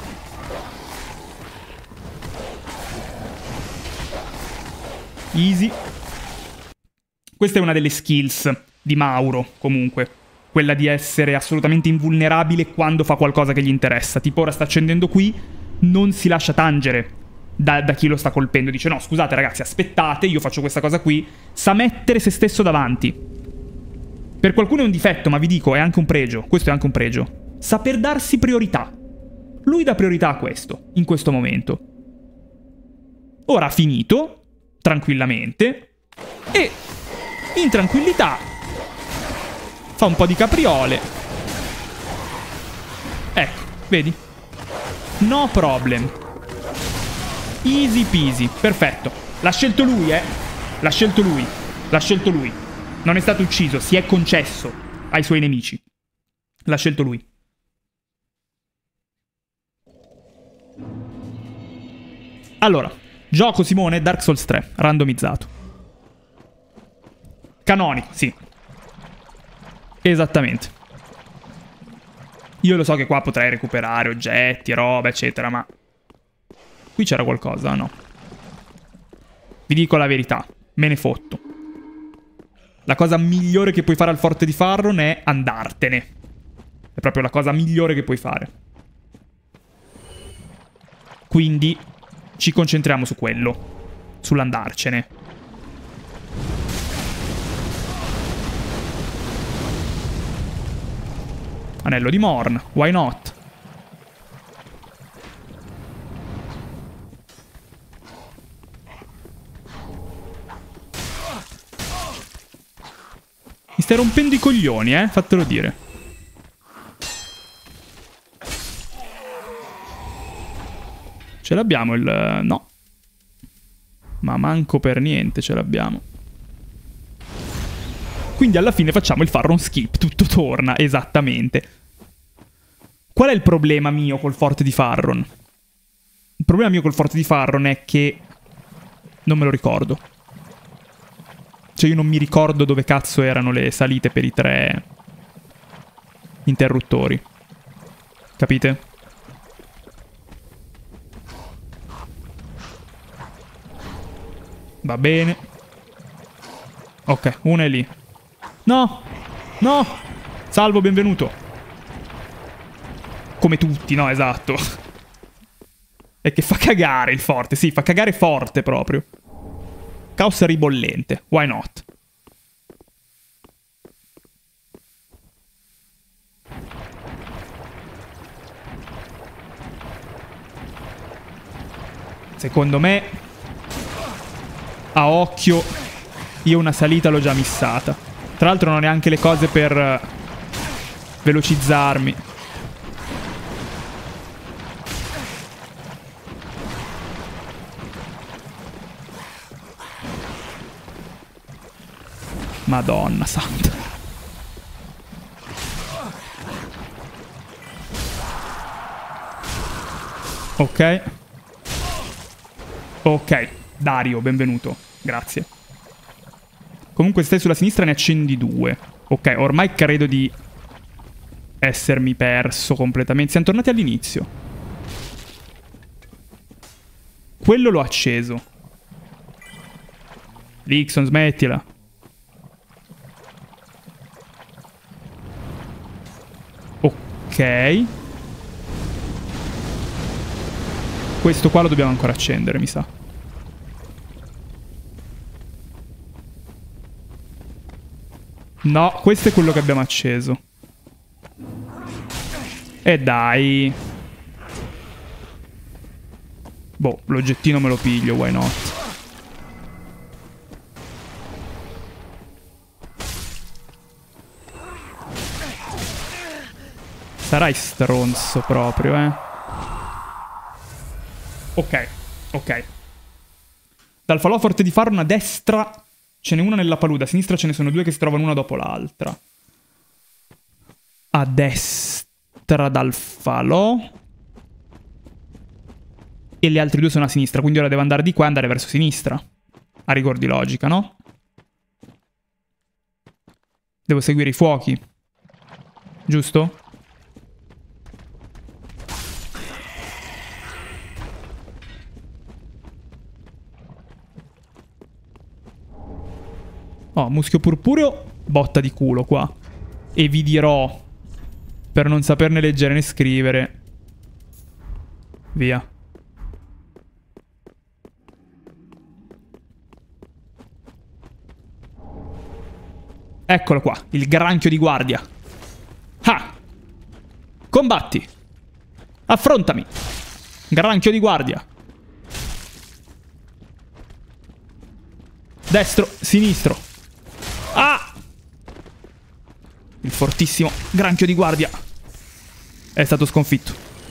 Easy. Questa è una delle skills di Mauro, comunque. Quella di essere assolutamente invulnerabile quando fa qualcosa che gli interessa. Tipo ora sta accendendo qui, non si lascia tangere da, da chi lo sta colpendo. Dice no, scusate ragazzi, aspettate, io faccio questa cosa qui. Sa mettere se stesso davanti. Per qualcuno è un difetto, ma vi dico, è anche un pregio. Questo è anche un pregio. Saper darsi priorità. Lui dà priorità a questo, in questo momento. Ora ha finito, tranquillamente, e in tranquillità fa un po' di capriole. Ecco, vedi? No problem. Easy peasy, perfetto. L'ha scelto lui, eh. L'ha scelto lui. L'ha scelto lui. Non è stato ucciso, si è concesso ai suoi nemici. L'ha scelto lui. Allora, gioco Simone Dark Souls tre, randomizzato. Canonico, sì. Esattamente. Io lo so che qua potrei recuperare oggetti, roba, eccetera, ma... Qui c'era qualcosa, no? Vi dico la verità, me ne fotto. La cosa migliore che puoi fare al forte di Farron è andartene. È proprio la cosa migliore che puoi fare. Quindi ci concentriamo su quello. Sull'andarcene. Anello di Morn, why not? Mi stai rompendo i coglioni, eh? Fatelo dire. Ce l'abbiamo il... no. Ma manco per niente ce l'abbiamo. Quindi alla fine facciamo il Farron skip. Tutto torna, esattamente. Qual è il problema mio col forte di Farron? Il problema mio col forte di Farron è che... non me lo ricordo. Cioè io non mi ricordo dove cazzo erano le salite per i tre... interruttori. Capite? Va bene. Ok, una è lì. No! No! Salvo, benvenuto. Come tutti, no? Esatto. È che fa cagare il forte. Sì, fa cagare forte proprio. Caos ribollente. Why not? Secondo me, a occhio, io una salita l'ho già missata. Tra l'altro non ho neanche le cose per velocizzarmi. Madonna santa. Ok. Ok. Dario, benvenuto. Grazie. Comunque se stai sulla sinistra ne accendi due. Ok, ormai credo di essermi perso completamente. Siamo tornati all'inizio. Quello l'ho acceso. Lixon, smettila. Ok. Questo qua lo dobbiamo ancora accendere, mi sa. No, questo è quello che abbiamo acceso. E dai. Boh, l'oggettino me lo piglio, why not? Sarai stronzo proprio, eh. Ok, ok. Dal falò forte di Farron a destra ce n'è una nella palude, a sinistra ce ne sono due che si trovano una dopo l'altra. A destra dal falò. E gli altri due sono a sinistra, quindi ora devo andare di qua e andare verso sinistra. A rigor di logica, no? Devo seguire i fuochi. Giusto? Oh, muschio purpureo, botta di culo qua. E vi dirò, per non saperne leggere né scrivere, via. Eccolo qua, il granchio di guardia. Ah! Combatti! Affrontami! Granchio di guardia. Destro, sinistro. Ah! Il fortissimo granchio di guardia è stato sconfitto.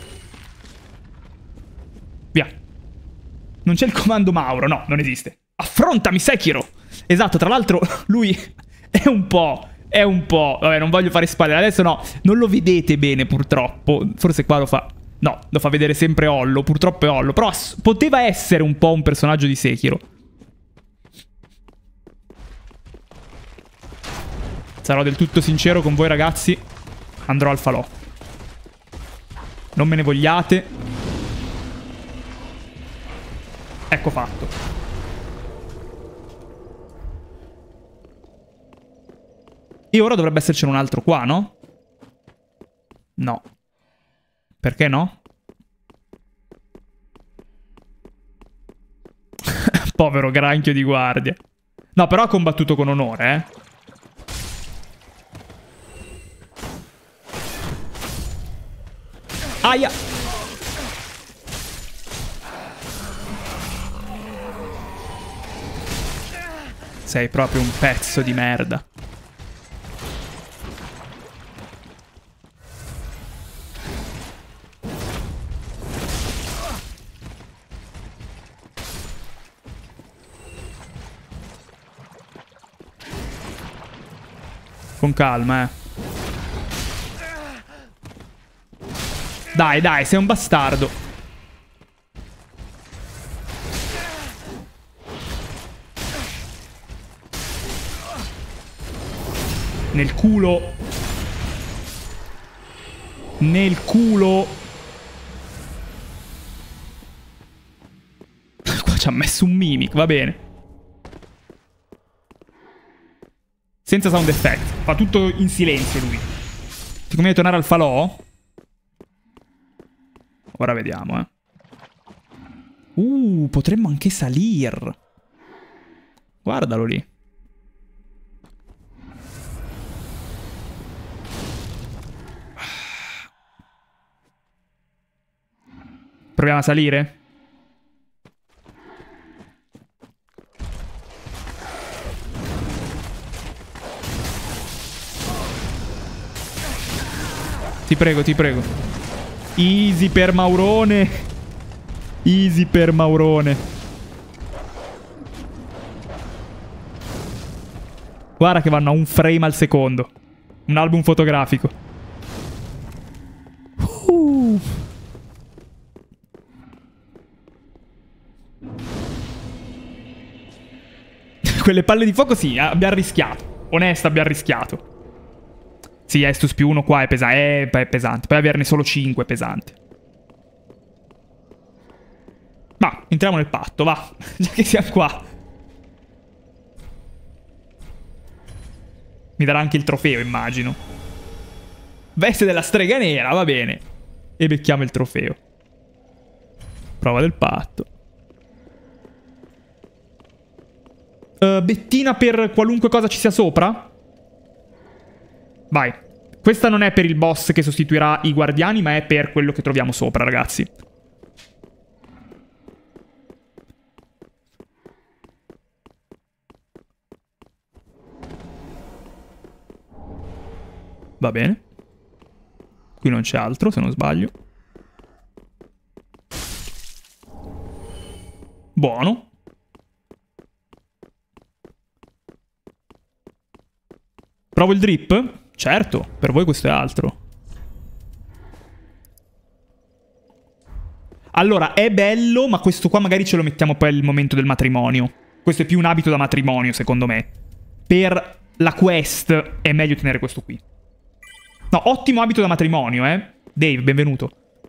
Via. Non c'è il comando Mauro, no, non esiste. Affrontami, Sekiro! Esatto, tra l'altro lui è un po'... È un po'... Vabbè, non voglio fare spoiler. Adesso no, non lo vedete bene purtroppo. Forse qua lo fa... No, lo fa vedere sempre Hollow. Purtroppo è Hollow. Però poteva essere un po' un personaggio di Sekiro. Sarò del tutto sincero con voi, ragazzi. Andrò al falò. Non me ne vogliate. Ecco fatto. E ora dovrebbe essercene un altro qua, no? No. Perché no? Povero granchio di guardia. No, però ha combattuto con onore, eh. Aia! Sei proprio un pezzo di merda. Con calma, eh. Dai, dai, sei un bastardo. Nel culo. Nel culo. Qua ci ha messo un mimic, va bene. Senza sound effect. Fa tutto in silenzio lui. Ti conviene tornare al falò? Ora vediamo, eh. Uh, potremmo anche salir. Guardalo lì. Proviamo a salire? Ti prego, ti prego. Easy per Maurone. Easy per Maurone. Guarda che vanno a un frame al secondo. Un album fotografico. Uh. Quelle palle di fuoco sì, abbiamo rischiato. Onesta, abbiamo rischiato. Sì, Estus più uno qua è, pesa è, è pesante. Poi averne solo cinque è pesante. Ma, entriamo nel patto, va. Già che siamo qua. Mi darà anche il trofeo, immagino. Veste della strega nera, va bene. E becchiamo il trofeo. Prova del patto. Uh, Bettina per qualunque cosa ci sia sopra? Vai. Questa non è per il boss che sostituirà i guardiani, ma è per quello che troviamo sopra, ragazzi. Va bene. Qui non c'è altro, se non sbaglio. Buono. Provo il drip? Certo, per voi questo è altro. Allora, è bello, ma questo qua magari ce lo mettiamo poi al momento del matrimonio. Questo è più un abito da matrimonio, secondo me. Per la quest è meglio tenere questo qui. No, ottimo abito da matrimonio, eh. Dave, benvenuto.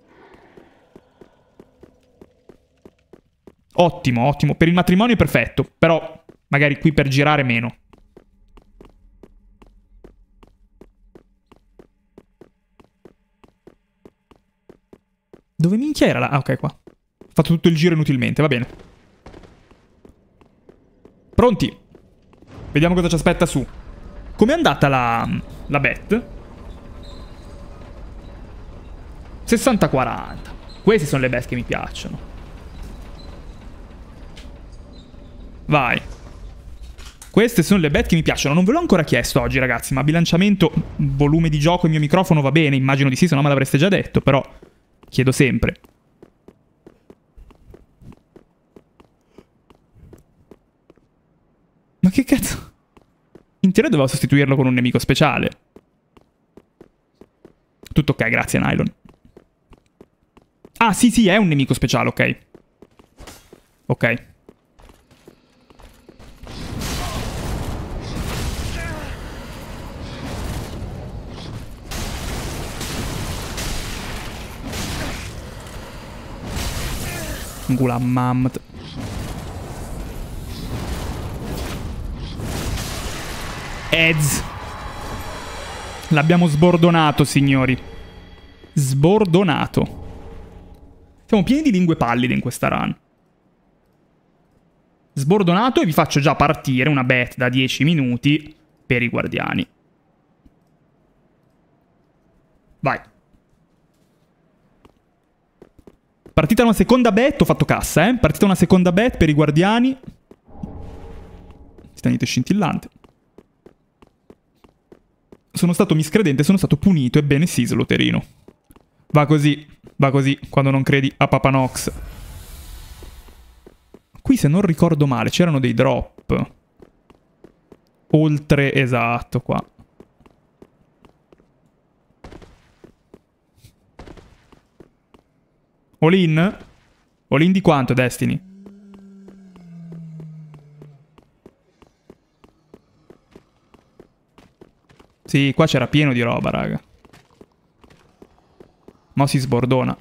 Ottimo, ottimo. Per il matrimonio è perfetto, però magari qui per girare meno. Dove minchia era la... Ah, ok, qua. Ho fatto tutto il giro inutilmente, va bene. Pronti? Vediamo cosa ci aspetta su. Com'è andata la... la bet? sessanta quaranta. Queste sono le bet che mi piacciono. Vai. Queste sono le bet che mi piacciono. Non ve l'ho ancora chiesto oggi, ragazzi, ma bilanciamento, volume di gioco e mio microfono va bene? Immagino di sì, se no me l'avreste già detto, però chiedo sempre. Ma che cazzo? In teoria dovevo sostituirlo con un nemico speciale. Tutto ok, grazie Nylon. Ah, sì, sì, è un nemico speciale, ok. Ok. Gula Mammoth. Ez. L'abbiamo sbordonato, signori. Sbordonato. Siamo pieni di lingue pallide in questa run. Sbordonato e vi faccio già partire una bet da dieci minuti per i guardiani. Vai. Partita una seconda bet, ho fatto cassa, eh. Partita una seconda bet per i guardiani. Titanite scintillante. Sono stato miscredente, sono stato punito, ebbene sì, Sloterino. Va così, va così, quando non credi a Papanox. Qui, se non ricordo male, c'erano dei drop. Oltre, esatto, qua. All in? All in di quanto, Destiny? Sì, qua c'era pieno di roba, raga. Mo' si sbordona.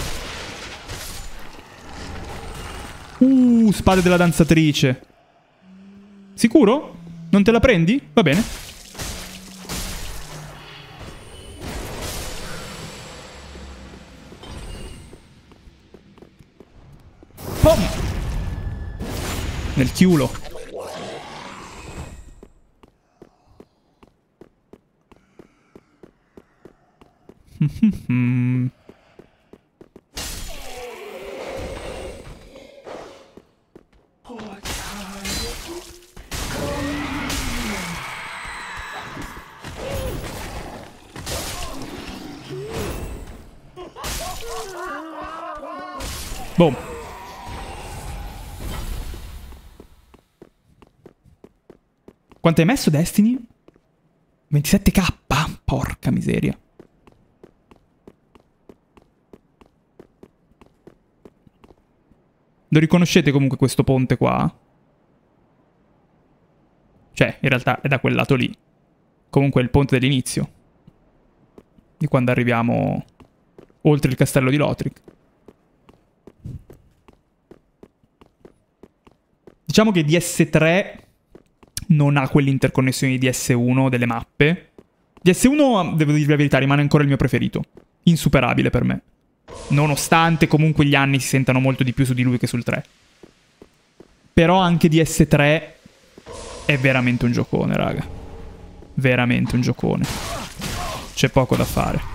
Uh, spade della danzatrice. Sicuro? Non te la prendi? Va bene. Pom! Nel chiulo. Boom. Quanto hai messo, Destiny? ventisette k? Porca miseria. Lo riconoscete comunque questo ponte qua? Cioè, in realtà è da quel lato lì. Comunque è il ponte dell'inizio. Di quando arriviamo oltre il castello di Lothric. Diciamo che D S tre non ha quell'interconnessione di D S uno delle mappe. D S uno, devo dirvi la verità, rimane ancora il mio preferito. Insuperabile per me. Nonostante comunque gli anni si sentano molto di più su di lui che sul tre. Però anche D S tre è veramente un giocone, raga. Veramente un giocone. C'è poco da fare.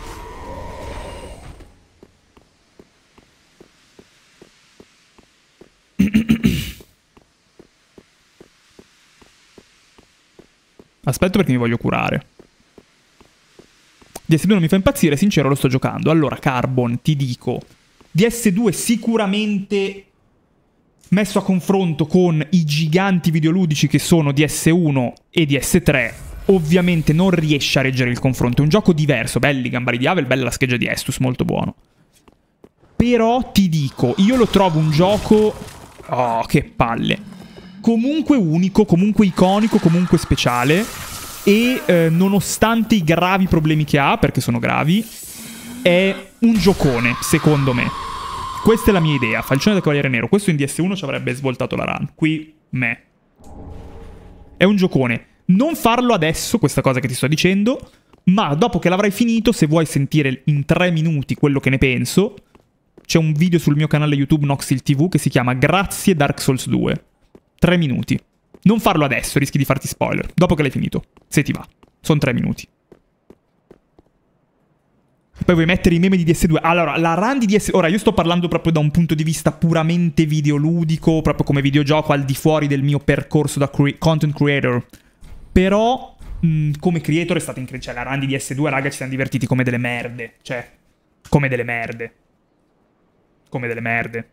Aspetto perché mi voglio curare. D S due non mi fa impazzire, sincero, lo sto giocando. Allora, Carbon, ti dico, D S due sicuramente messo a confronto con i giganti videoludici che sono D S uno e D S tre, ovviamente non riesce a reggere il confronto. È un gioco diverso, belli Gambari di Havel, bella la scheggia di Estus, molto buono. Però ti dico, io lo trovo un gioco... Oh, che palle. Comunque unico, comunque iconico, comunque speciale. E eh, nonostante i gravi problemi che ha, perché sono gravi, è un giocone, secondo me. Questa è la mia idea. Falcione del Cavaliere Nero. Questo in D S uno ci avrebbe svoltato la run. Qui, me. È un giocone. Non farlo adesso, questa cosa che ti sto dicendo, ma dopo che l'avrai finito, se vuoi sentire in tre minuti quello che ne penso, c'è un video sul mio canale YouTube Noxil T V che si chiama Grazie Dark Souls due. Tre minuti. Non farlo adesso, rischi di farti spoiler. Dopo che l'hai finito. Se ti va. Sono tre minuti. Poi vuoi mettere i meme di D S due. Allora, la run di D S due... Ora, io sto parlando proprio da un punto di vista puramente videoludico, proprio come videogioco, al di fuori del mio percorso da cre content creator. Però, mh, come creator è stata incredibile. Cioè, la run di D S due, raga, ci siamo divertiti come delle merde. Cioè, come delle merde. Come delle merde.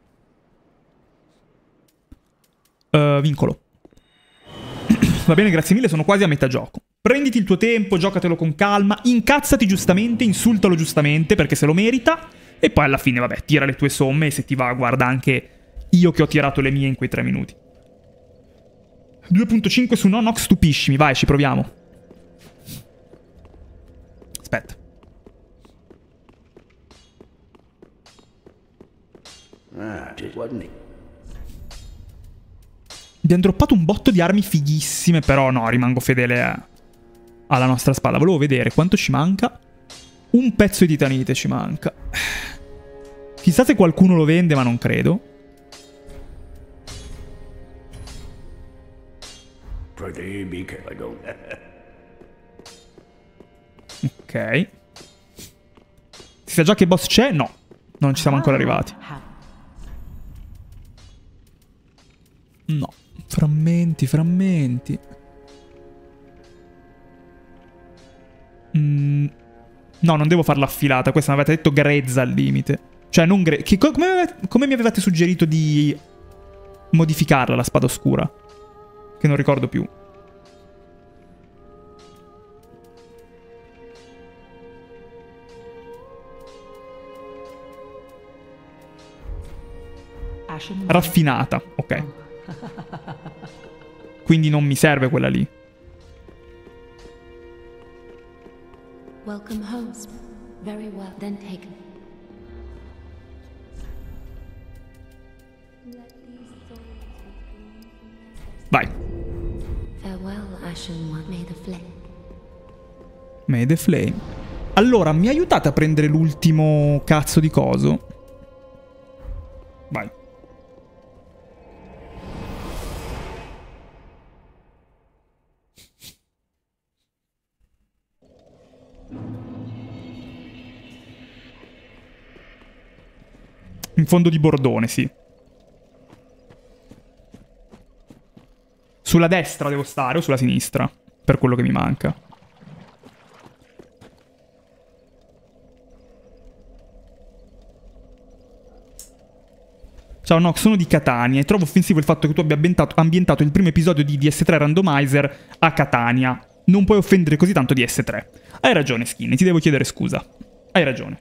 Uh, vincolo. Va bene, grazie mille, sono quasi a metà gioco. Prenditi il tuo tempo, giocatelo con calma, incazzati giustamente, insultalo giustamente perché se lo merita e poi alla fine, vabbè, tira le tue somme e se ti va, guarda anche io che ho tirato le mie in quei tre minuti. due punto cinque su no, Nox, stupiscimi, vai, ci proviamo. Aspetta. Ah, wasn't it? Abbiamo droppato un botto di armi fighissime, però no, rimango fedele a... alla nostra spalla. Volevo vedere quanto ci manca. Un pezzo di titanite ci manca. Chissà se qualcuno lo vende, ma non credo. Ok. Si sa già che boss c'è? No. Non ci siamo ancora arrivati. No. Frammenti, frammenti. Mm. No, non devo farla affilata. Questa mi avete detto grezza al limite. Cioè, non grezza. Come, come mi avevate suggerito di modificarla, la spada oscura? Che non ricordo più. Raffinata, ok. Quindi non mi serve quella lì. Welcome host. Very well then taken. Vai. Farewell, Ashen One. May the flame. May the flame. Allora, mi aiutate a prendere l'ultimo cazzo di coso? Vai. In fondo di bordone, sì. Sulla destra devo stare o sulla sinistra? Per quello che mi manca. Ciao Nox, sono di Catania e trovo offensivo il fatto che tu abbia ambientato, ambientato il primo episodio di D S tre Randomizer a Catania. Non puoi offendere così tanto D S tre. Hai ragione, Skin, ti devo chiedere scusa. Hai ragione.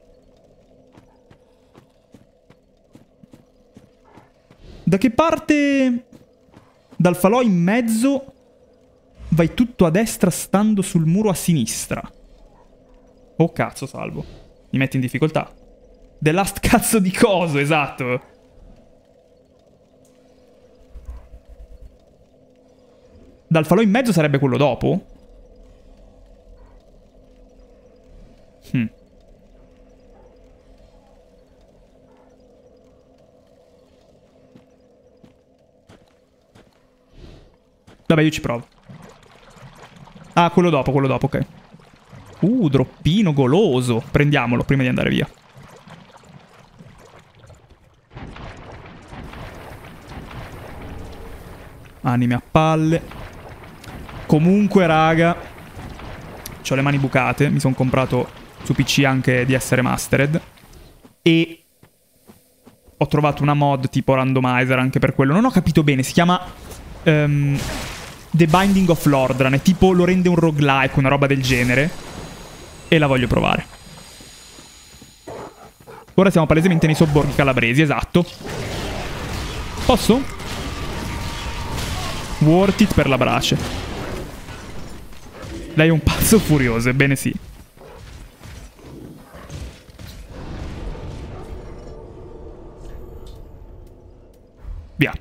Da che parte dal falò in mezzo vai tutto a destra stando sul muro a sinistra? Oh cazzo, Salvo. Mi metti in difficoltà. The last cazzo di coso, esatto. Dal falò in mezzo sarebbe quello dopo? Hmm. Vabbè, io ci provo. Ah, quello dopo, quello dopo, ok. Uh, droppino goloso. Prendiamolo prima di andare via. Anime a palle. Comunque, raga, c'ho le mani bucate. Mi sono comprato su P C anche D S Remastered. E ho trovato una mod tipo randomizer anche per quello. Non ho capito bene, si chiama... Um, The Binding of Lordran. È tipo, lo rende un roguelike, una roba del genere. E la voglio provare. Ora siamo palesemente nei sobborghi calabresi, esatto. Posso? Worth it per la brace. Lei è un pazzo furioso, ebbene sì. Via.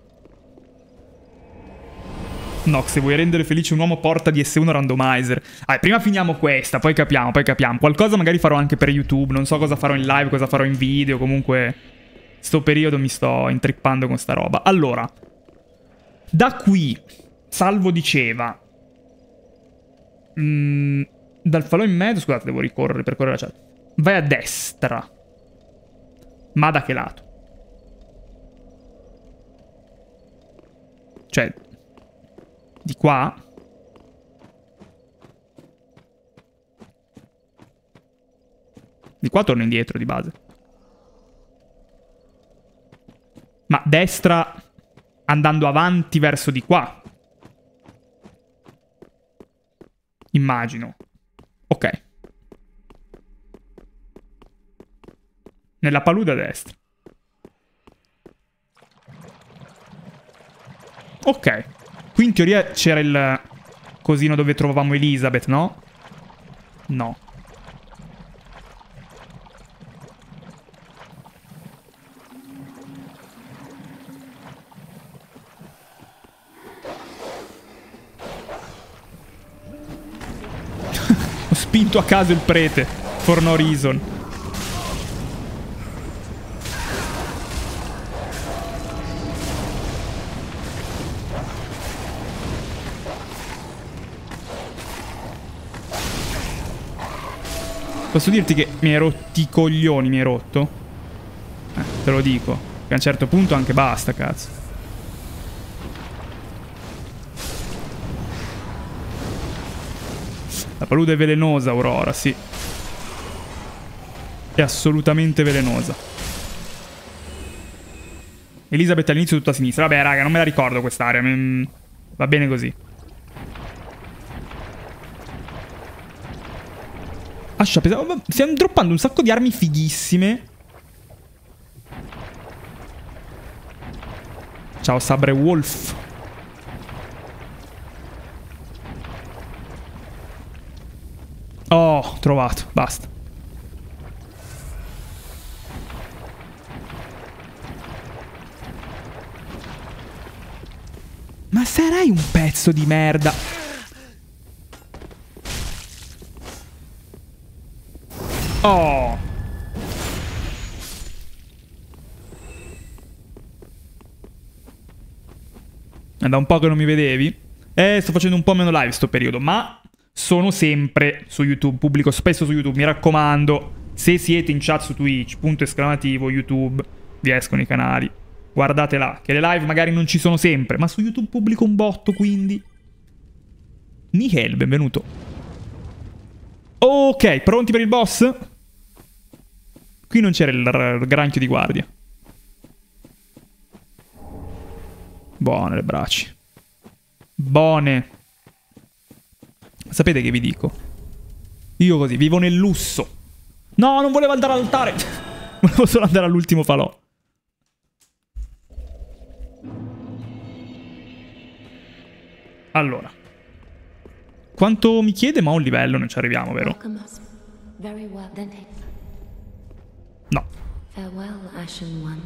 No, se vuoi rendere felice un uomo porta D S uno randomizer. Ah, prima finiamo questa, poi capiamo, poi capiamo. Qualcosa magari farò anche per YouTube, non so cosa farò in live, cosa farò in video, comunque sto periodo mi sto intrippando con sta roba. Allora, da qui, Salvo diceva... Mm, dal falò in mezzo, scusate, devo ricorrere per correre la chat. vai a destra. Ma da che lato? Cioè, di qua? Di qua torno indietro di base. Ma destra andando avanti verso di qua. Immagino. Ok. Nella palude a destra. Ok. Qui in teoria c'era il cosino dove trovavamo Elizabeth, no? No. Ho spinto a caso il prete. For no reason. Posso dirti che mi hai rotti i coglioni, mi hai rotto? Eh, te lo dico. Che a un certo punto anche basta, cazzo. La palude è velenosa, Aurora, sì. È assolutamente velenosa. Elizabeth all'inizio tutta a sinistra. Vabbè, raga, non me la ricordo quest'area. Va bene così. Ascia, pensavo... Stiamo droppando un sacco di armi fighissime. Ciao, Sabre Wolf. Oh, trovato. Basta. Ma sarai un pezzo di merda. Oh. È da un po' che non mi vedevi. Eh, sto facendo un po' meno live sto periodo, ma sono sempre su YouTube, pubblico spesso su YouTube, mi raccomando. Se siete in chat su Twitch, punto esclamativo, YouTube, vi escono i canali. Guardate là, che le live magari non ci sono sempre, ma su YouTube pubblico un botto, quindi. Michael, benvenuto. Ok, pronti per il boss? Qui non c'era il, il granchio di guardia. Buone le braccia. Buone. Sapete che vi dico? Io così, vivo nel lusso. No, non volevo andare all'altare. Volevo solo andare all'ultimo falò. Allora. Quanto mi chiede? Ma a un livello non ci arriviamo, vero? No. Farewell, Ashen One.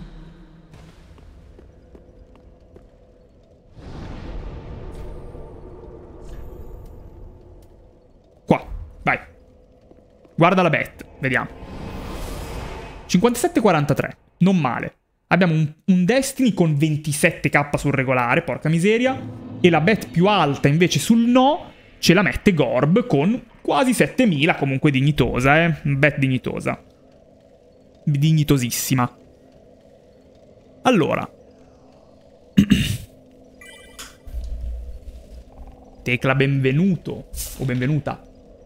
Qua, vai. Guarda la bet, vediamo. cinquantasette quarantatré, non male. Abbiamo un, un Destiny con ventisette k sul regolare, porca miseria. E la bet più alta invece sul no ce la mette Gorb con quasi settemila, comunque dignitosa, eh. Bet dignitosa. Dignitosissima. Allora. Tecla benvenuto. O benvenuta.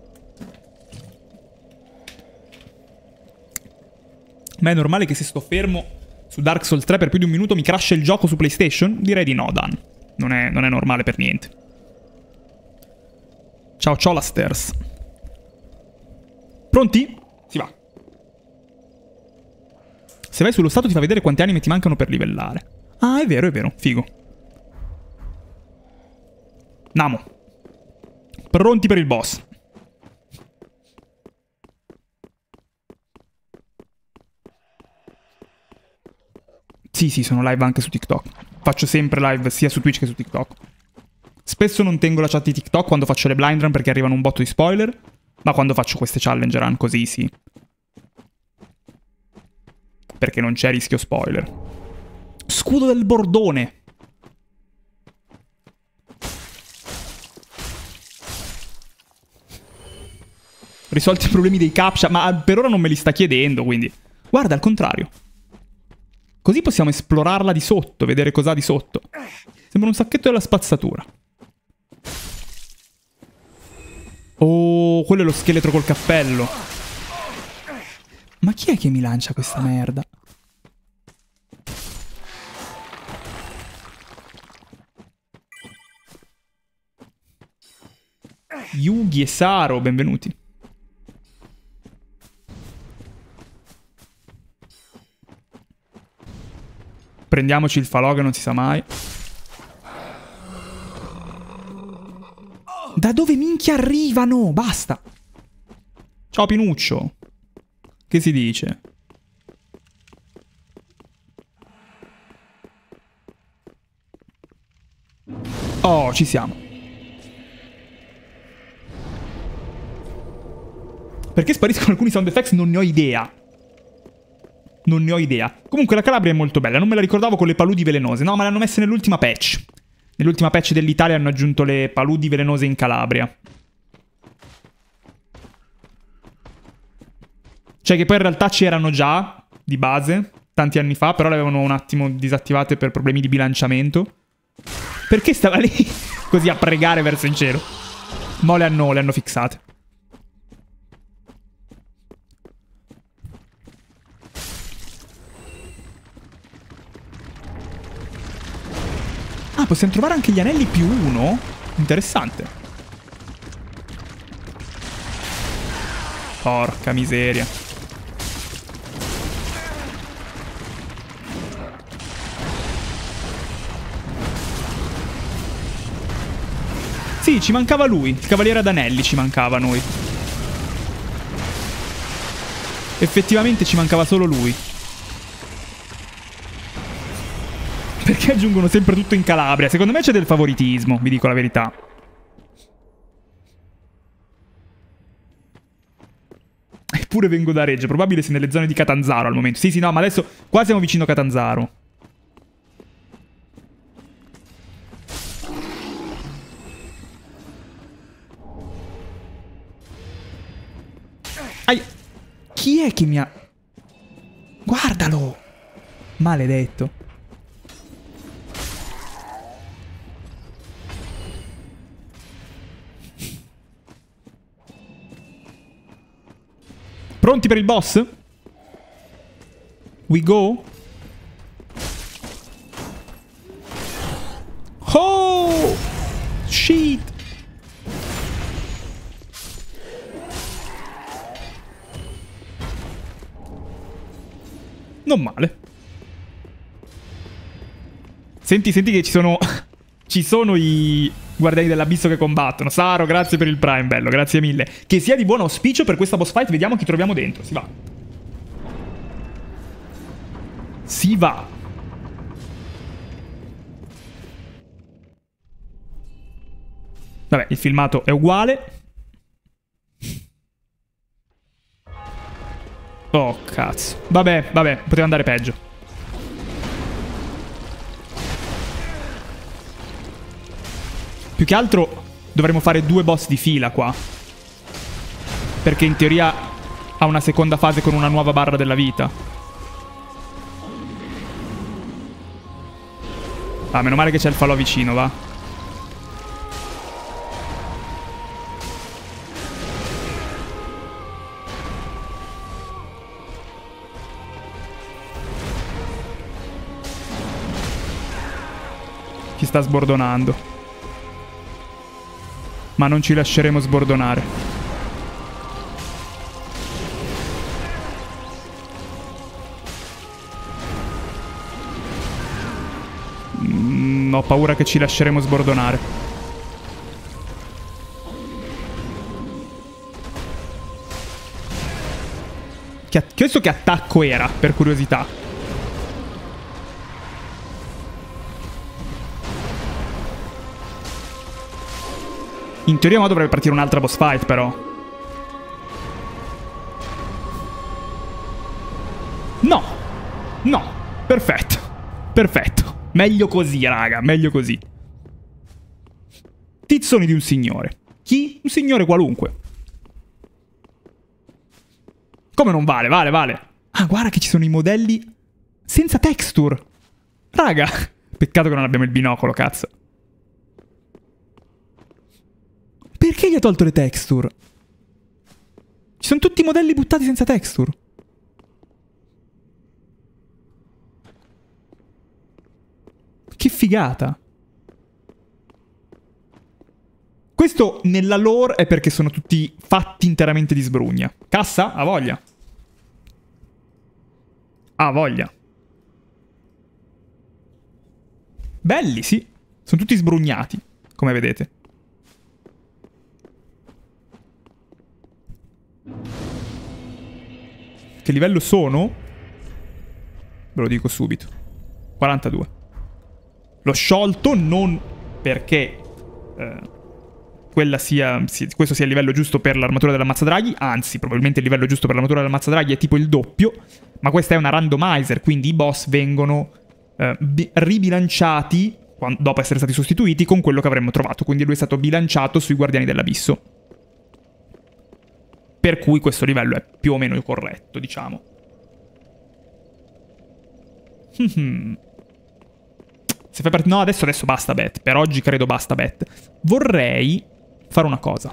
Ma è normale che se sto fermo su Dark Souls tre per più di un minuto mi crasha il gioco su PlayStation? Direi di no, Dan. Non è, non è normale per niente. Ciao, Cholasters. Pronti? Si va. Se vai sullo stato ti fa vedere quante anime ti mancano per livellare. Ah, è vero, è vero. Figo. Namo. Pronti per il boss. Sì, sì, sono live anche su TikTok. Faccio sempre live sia su Twitch che su TikTok. Spesso non tengo la chat di TikTok quando faccio le blind run perché arrivano un botto di spoiler. Ma quando faccio queste challenge run così, sì. Perché non c'è rischio spoiler. Scudo del bordone. risolti i problemi dei captcha, ma per ora non me li sta chiedendo, quindi... Guarda, al contrario. Così possiamo esplorarla di sotto, vedere cos'ha di sotto. Sembra un sacchetto della spazzatura. Oh, quello è lo scheletro col cappello. Ma chi è che mi lancia questa merda? Yugi e Saro, benvenuti. Prendiamoci il falò che non si sa mai. Da dove minchia arrivano? Basta. Ciao Pinuccio. Che si dice? Oh, ci siamo. Perché spariscono alcuni sound effects non ne ho idea. Non ne ho idea. Comunque la Calabria è molto bella. Non me la ricordavo con le paludi velenose. No, ma le hanno messe nell'ultima patch. Nell'ultima patch dell'Italia hanno aggiunto le paludi velenose in Calabria. Cioè che poi in realtà c'erano già, di base, tanti anni fa, però le avevano un attimo disattivate per problemi di bilanciamento. Perché stava lì così a pregare verso il cielo? Mo le hanno, le hanno fissate. Ah, possiamo trovare anche gli anelli più uno? Interessante. Porca miseria. Sì, ci mancava lui. Il cavaliere ad anelli ci mancava a noi. Effettivamente ci mancava solo lui. Perché aggiungono sempre tutto in Calabria? Secondo me c'è del favoritismo, vi dico la verità. Eppure vengo da Reggio, probabile sia nelle zone di Catanzaro al momento. Sì, sì, no, ma adesso qua siamo vicino a Catanzaro. Ai... Chi è che mi ha... Guardalo! Maledetto. Pronti per il boss? We go? Oh! Shit! Non male. Senti, senti che ci sono... ci sono i... guardiani dell'abisso che combattono. Saro, grazie per il Prime, bello, grazie mille. Che sia di buon auspicio per questa boss fight. Vediamo chi troviamo dentro. Si va. Si va. Vabbè, il filmato è uguale. Oh, cazzo. Vabbè, vabbè, poteva andare peggio. Più che altro dovremmo fare due boss di fila qua. Perché in teoria ha una seconda fase con una nuova barra della vita. Ah, meno male che c'è il falò vicino, va. Ci sta sbordonando. Ma non ci lasceremo sbordonare. Mm, ho paura che ci lasceremo sbordonare. Che, questo che attacco era, per curiosità? In teoria ma dovrebbe partire un'altra boss fight, però. No. No. Perfetto. Perfetto. Meglio così, raga. Meglio così. Tizzoni di un signore. Chi? Un signore qualunque. Come non vale? Vale, vale. Ah, guarda che ci sono i modelli senza texture. Raga. Peccato che non abbiamo il binocolo, cazzo. Perché gli ha tolto le texture? Ci sono tutti i modelli buttati senza texture. Che figata. Questo nella lore è perché sono tutti fatti interamente di sbrugna. Cassa? Ha voglia. Ha voglia. Belli, sì. Sono tutti sbrugnati, come vedete. Che livello sono? Ve lo dico subito. quarantadue. L'ho sciolto non perché eh, quella sia, sia, questo sia il livello giusto per l'armatura dell'ammazzadraghi, anzi, probabilmente il livello giusto per l'armatura dell'ammazzadraghi è tipo il doppio, ma questa è una randomizer, quindi i boss vengono eh, ribilanciati quando, dopo essere stati sostituiti con quello che avremmo trovato, quindi lui è stato bilanciato sui Guardiani dell'Abisso. Per cui questo livello è più o meno corretto, diciamo. Se fai part- no, adesso, adesso basta bet. Per oggi credo basta bet. Vorrei fare una cosa.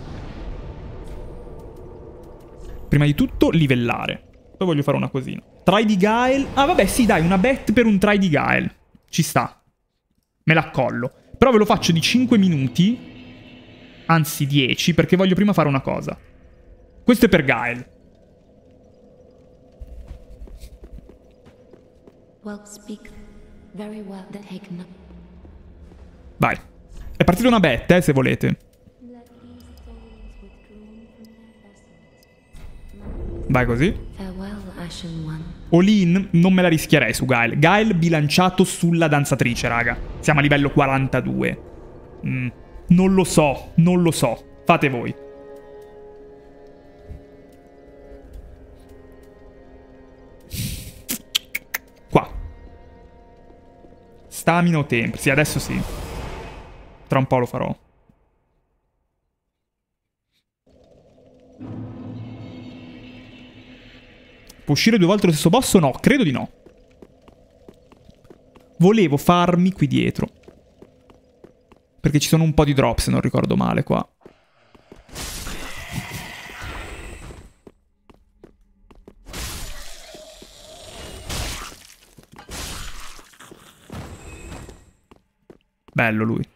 Prima di tutto livellare. Poi voglio fare una cosina. Try di Gael. Ah vabbè sì dai, una bet per un try di Gael. Ci sta. Me la accollo. Però ve lo faccio di cinque minuti. Anzi dieci, perché voglio prima fare una cosa. Questo è per Gael. Well, speak very well that Haken. Vai. È partita una bet, eh, se volete. Vai così. Farewell, Ashen One. All-in non me la rischierei su Gael. Gael bilanciato sulla danzatrice, raga. Siamo a livello quarantadue. Mm, non lo so, non lo so. Fate voi. Qua. Stamina o tempo? Sì, adesso sì. Tra un po' lo farò. Può uscire due volte lo stesso boss o no? Credo di no. Volevo farmi qui dietro. Perché ci sono un po' di drop, se non ricordo male, qua. Bello lui.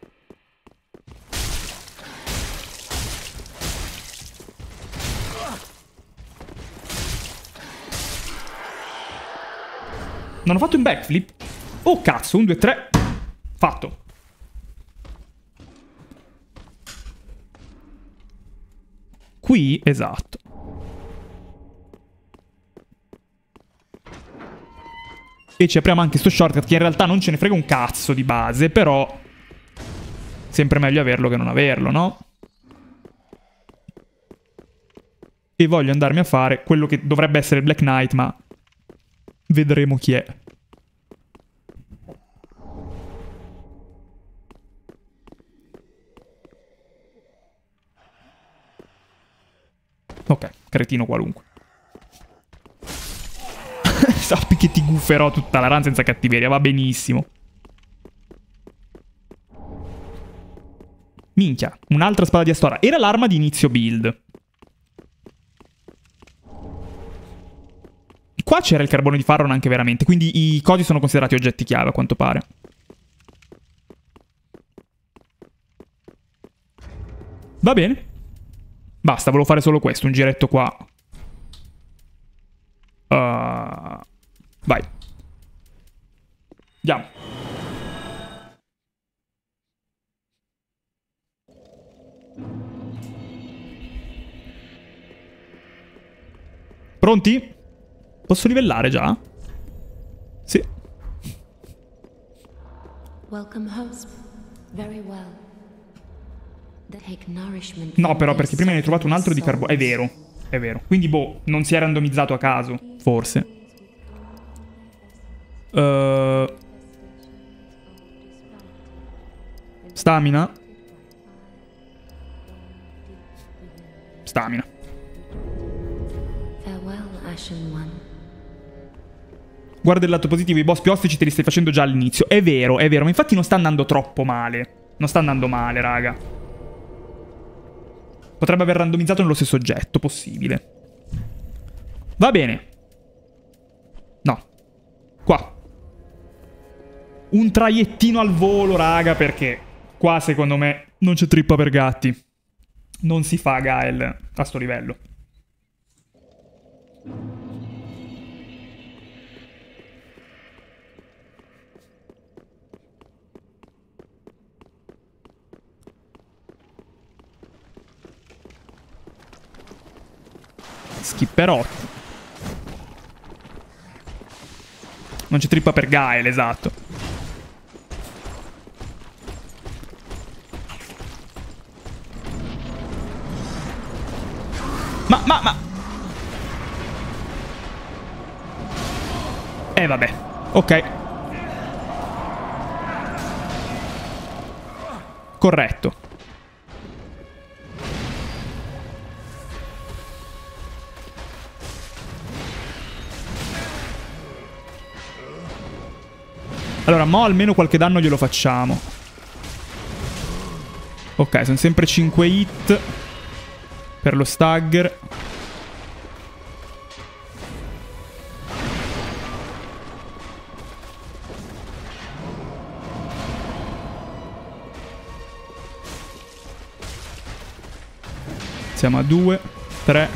Non ho fatto un backflip? Oh cazzo, un, due, tre. Fatto. Qui, esatto. E ci apriamo anche sto shortcut che in realtà non ce ne frega un cazzo di base, però sempre meglio averlo che non averlo, no? E voglio andarmi a fare quello che dovrebbe essere Black Knight, ma vedremo chi è. Ok, cretino qualunque. Sappi che ti gufferò tutta la run senza cattiveria, va benissimo. Minchia, un'altra spada di Astora. Era l'arma di inizio build. Qua c'era il carbone di Farron anche veramente, quindi i codi sono considerati oggetti chiave a quanto pare. Va bene. Basta, volevo fare solo questo, un giretto qua. Uh, vai. Andiamo. Pronti? Posso livellare già? Sì. Welcome, host. Very well. That take nourishment No, from però, their perché prima ne hai trovato un altro di carbone. È souls. vero, è vero. Quindi, boh, non si è randomizzato a caso. Forse. Uh, stamina. Stamina. Farewell, Ashen One. Guarda il lato positivo, i boss più ostici te li stai facendo già all'inizio. È vero, è vero, ma infatti non sta andando troppo male. Non sta andando male, raga. Potrebbe aver randomizzato nello stesso oggetto, possibile. Va bene. No. Qua. Un traiettino al volo, raga, perché qua secondo me non c'è trippa per gatti. Non si fa Gael a sto livello. Skipperotto. Non c'è trippa per Gael, esatto. Ma, ma, ma... Eh, vabbè. Ok. Corretto. Allora, mo almeno qualche danno glielo facciamo. Ok, sono sempre cinque hit per lo stagger. Siamo a due, tre,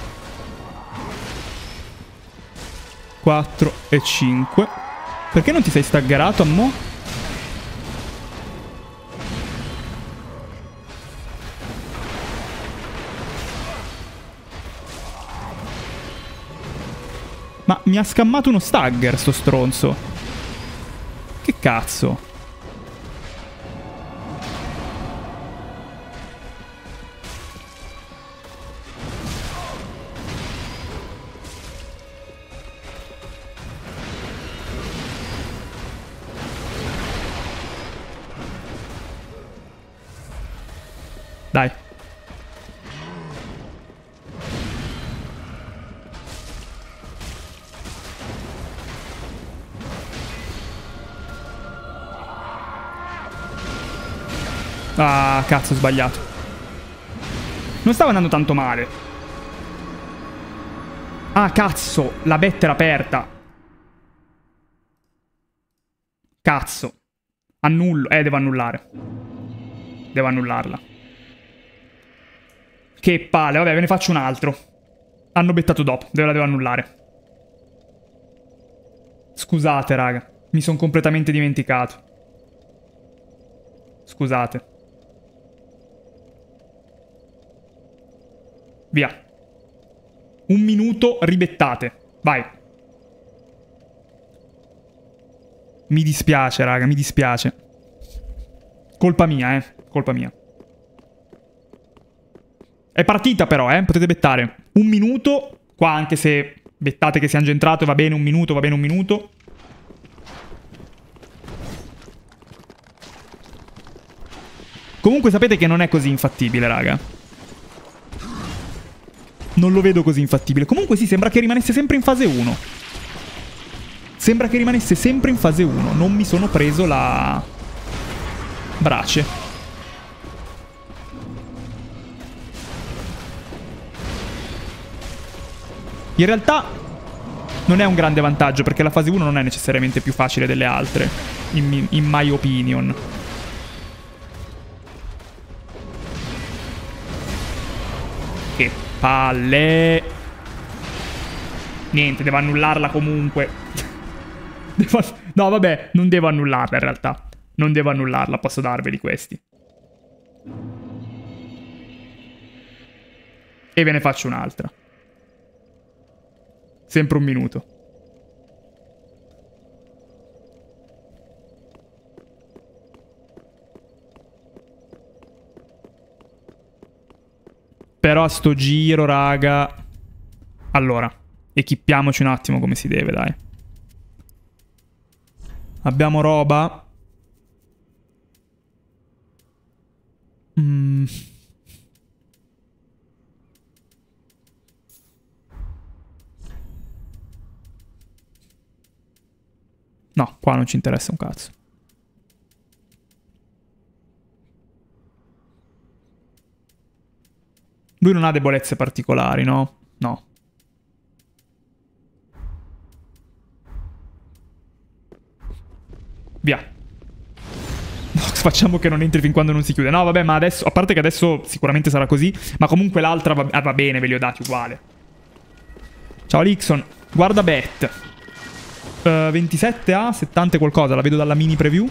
quattro e cinque. Perché non ti sei staggerato, ammo? Ma mi ha scammato uno stagger, sto stronzo. Che cazzo? Dai. Ah, cazzo, ho sbagliato. Non stava andando tanto male. Ah, cazzo, la betta era aperta. Cazzo. Annullo. Eh, devo annullare. Devo annullarla. Che palle, vabbè, ve ne faccio un altro. Hanno bettato dopo, la devo annullare. Scusate, raga. Mi sono completamente dimenticato. Scusate. Via. Un minuto, ribettate. Vai. Mi dispiace, raga, mi dispiace. Colpa mia, eh. Colpa mia. È partita però, eh. Potete bettare. Un minuto. Qua anche se bettate che sia già entrato, va bene un minuto, va bene un minuto. Comunque sapete che non è così infattibile, raga. Non lo vedo così infattibile. Comunque sì, sembra che rimanesse sempre in fase uno. Sembra che rimanesse sempre in fase uno. Non mi sono preso la... brace. In realtà non è un grande vantaggio, perché la fase uno non è necessariamente più facile delle altre, in, in my opinion. Che palle. Niente, devo annullarla comunque. devo... No, vabbè, non devo annullarla in realtà. Non devo annullarla, posso darveli questi. E ve ne faccio un'altra. Sempre un minuto. Però a sto giro, raga... Allora, equippiamoci un attimo come si deve, dai. Abbiamo roba. Mm. No, qua non ci interessa un cazzo. Lui non ha debolezze particolari, no? No. Via. Facciamo che non entri fin quando non si chiude. No, vabbè, ma adesso... A parte che adesso sicuramente sarà così, ma comunque l'altra va, ah, va bene, ve li ho dati uguale. Ciao, Lixon. Guarda Bet. Uh, ventisette a settanta e qualcosa, la vedo dalla mini preview.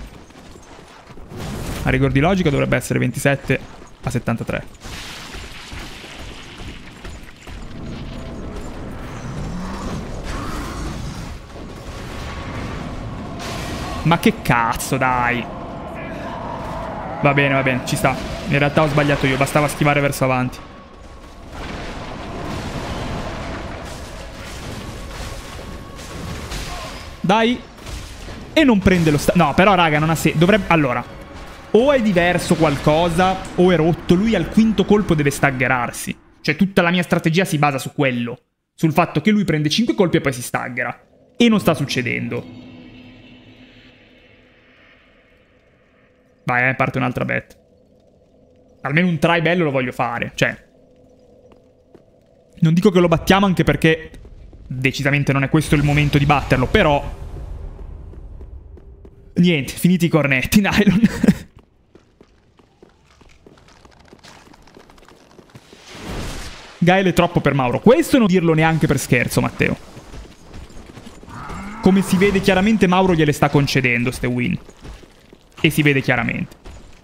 A rigor di logica dovrebbe essere ventisette a settantatré. Ma che cazzo, dai. Va bene, va bene, ci sta. In realtà ho sbagliato io, bastava schivare verso avanti. Dai. E non prende lo sta... No, però raga, non ha senso. Dovrebbe... Allora, o è diverso qualcosa, o è rotto. Lui al quinto colpo deve staggerarsi. Cioè tutta la mia strategia si basa su quello. Sul fatto che lui prende cinque colpi e poi si staggera. E non sta succedendo. Vai, eh, parte un'altra bet. Almeno un try bello lo voglio fare. Cioè, non dico che lo battiamo, anche perché decisamente non è questo il momento di batterlo. Però niente, finiti i cornetti, Nylon. Gael è troppo per Mauro. Questo non dirlo neanche per scherzo, Matteo. Come si vede chiaramente, Mauro gliele sta concedendo ste win. E si vede chiaramente.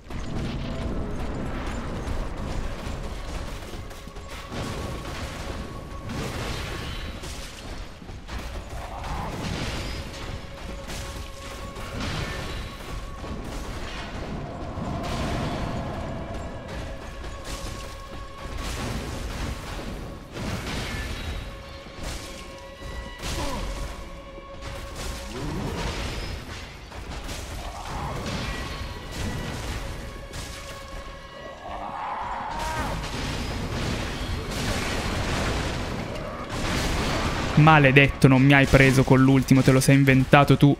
Maledetto, non mi hai preso con l'ultimo, te lo sei inventato tu.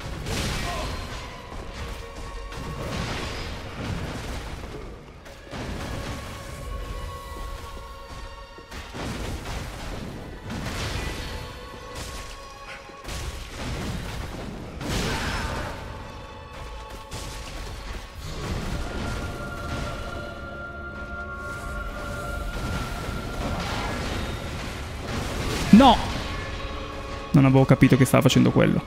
No! Non avevo capito che stava facendo quello.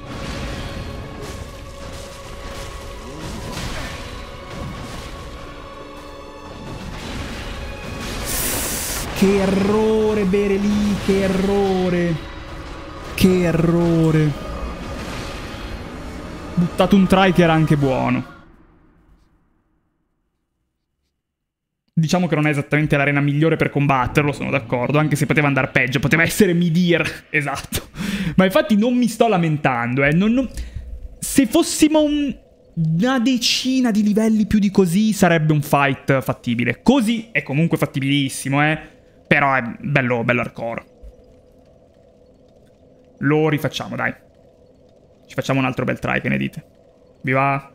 Che errore bere lì, che errore. Che errore. Buttato un try che era anche buono. Diciamo che non è esattamente l'arena migliore per combatterlo, sono d'accordo, anche se poteva andare peggio, poteva essere Midir, esatto. Ma infatti non mi sto lamentando, eh. Non, non... Se fossimo un... una decina di livelli più di così, sarebbe un fight fattibile. Così è comunque fattibilissimo, eh. Però è bello, bello hardcore. Lo rifacciamo, dai. Ci facciamo un altro bel try, che ne dite? Vi va?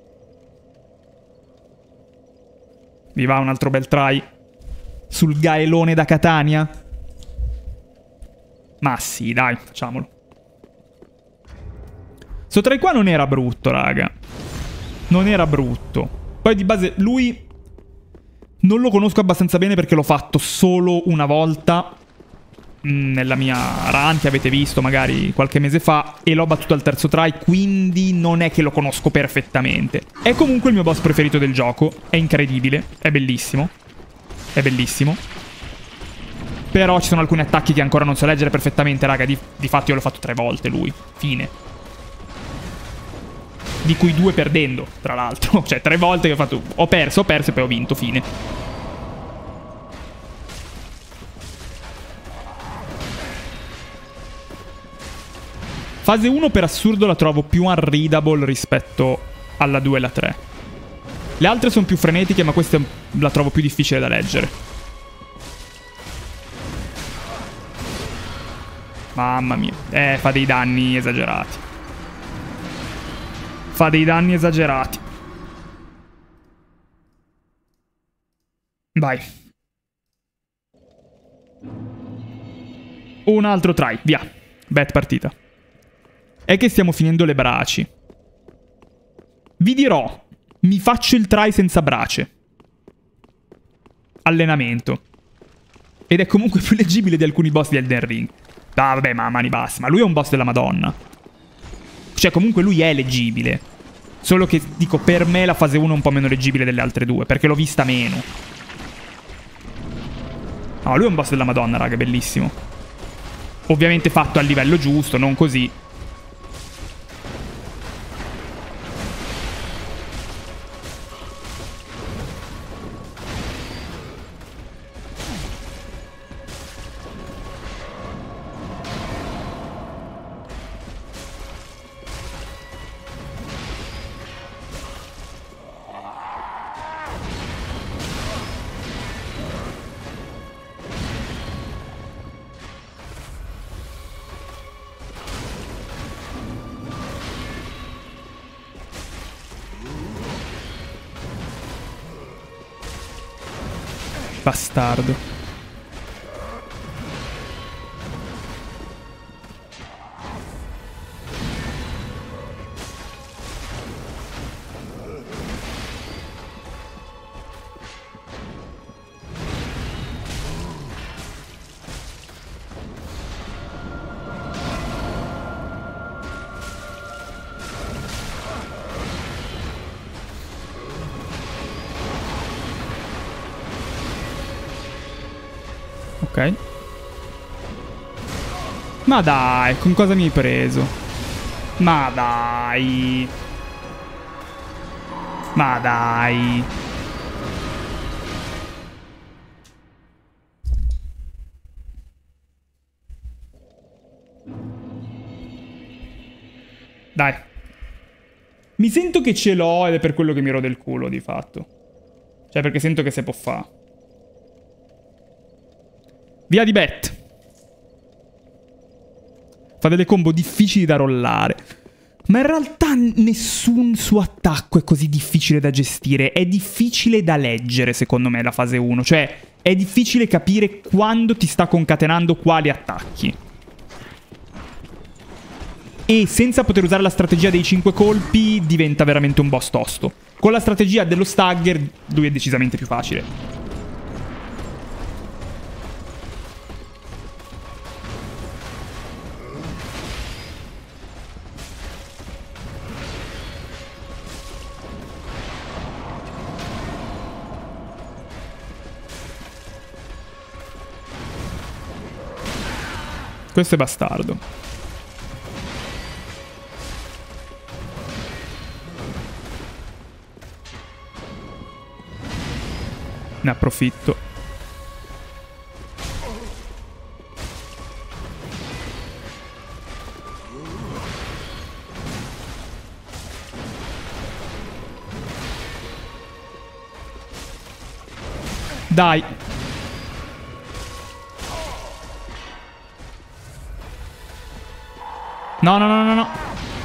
Vi va un altro bel try? Sul gaelone da Catania? Ma sì, dai, facciamolo. Sto try qua non era brutto, raga. Non era brutto. Poi di base lui non lo conosco abbastanza bene perché l'ho fatto solo una volta nella mia run che avete visto magari qualche mese fa, e l'ho battuto al terzo try, quindi non è che lo conosco perfettamente. È comunque il mio boss preferito del gioco, è incredibile, è bellissimo, è bellissimo. Però ci sono alcuni attacchi che ancora non so leggere perfettamente, raga. Di, di fatto io l'ho fatto tre volte lui, fine. Di cui due perdendo, tra l'altro. Cioè tre volte che ho fatto, ho perso, ho perso e poi ho vinto, fine. Fase uno per assurdo la trovo più unreadable rispetto alla due e alla tre. Le altre sono più frenetiche, ma questa la trovo più difficile da leggere. Mamma mia. Eh, fa dei danni esagerati. Fa dei danni esagerati. Vai. Un altro try, via. Bet partita. È che stiamo finendo le braci. Vi dirò, mi faccio il try senza brace. Allenamento. Ed è comunque più leggibile di alcuni boss di Elden Ring. Ah, vabbè, ma mani basse. Ma lui è un boss della Madonna. Cioè, comunque lui è leggibile. Solo che, dico, per me la fase uno è un po' meno leggibile delle altre due, perché l'ho vista meno. No, lui è un boss della Madonna, raga, bellissimo. Ovviamente fatto al livello giusto, non così. Bastardo. Ok. Ma dai, con cosa mi hai preso? Ma dai. Ma dai. Dai. Mi sento che ce l'ho ed è per quello che mi rode il culo, di fatto. Cioè, perché sento che se può fare. Via di bet. Fa delle combo difficili da rollare. Ma in realtà nessun suo attacco è così difficile da gestire. È difficile da leggere, secondo me, la fase uno. Cioè, è difficile capire quando ti sta concatenando quali attacchi. E senza poter usare la strategia dei cinque colpi diventa veramente un boss tosto. Con la strategia dello stagger lui è decisamente più facile. Questo è bastardo. Ne approfitto. Dai. No, no, no, no, no.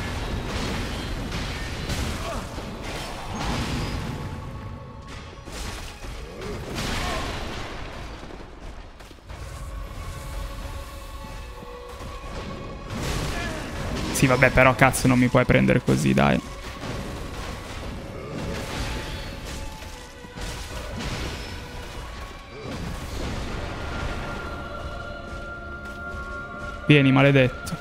Sì, vabbè, però cazzo non mi puoi prendere così, dai. Vieni, maledetto.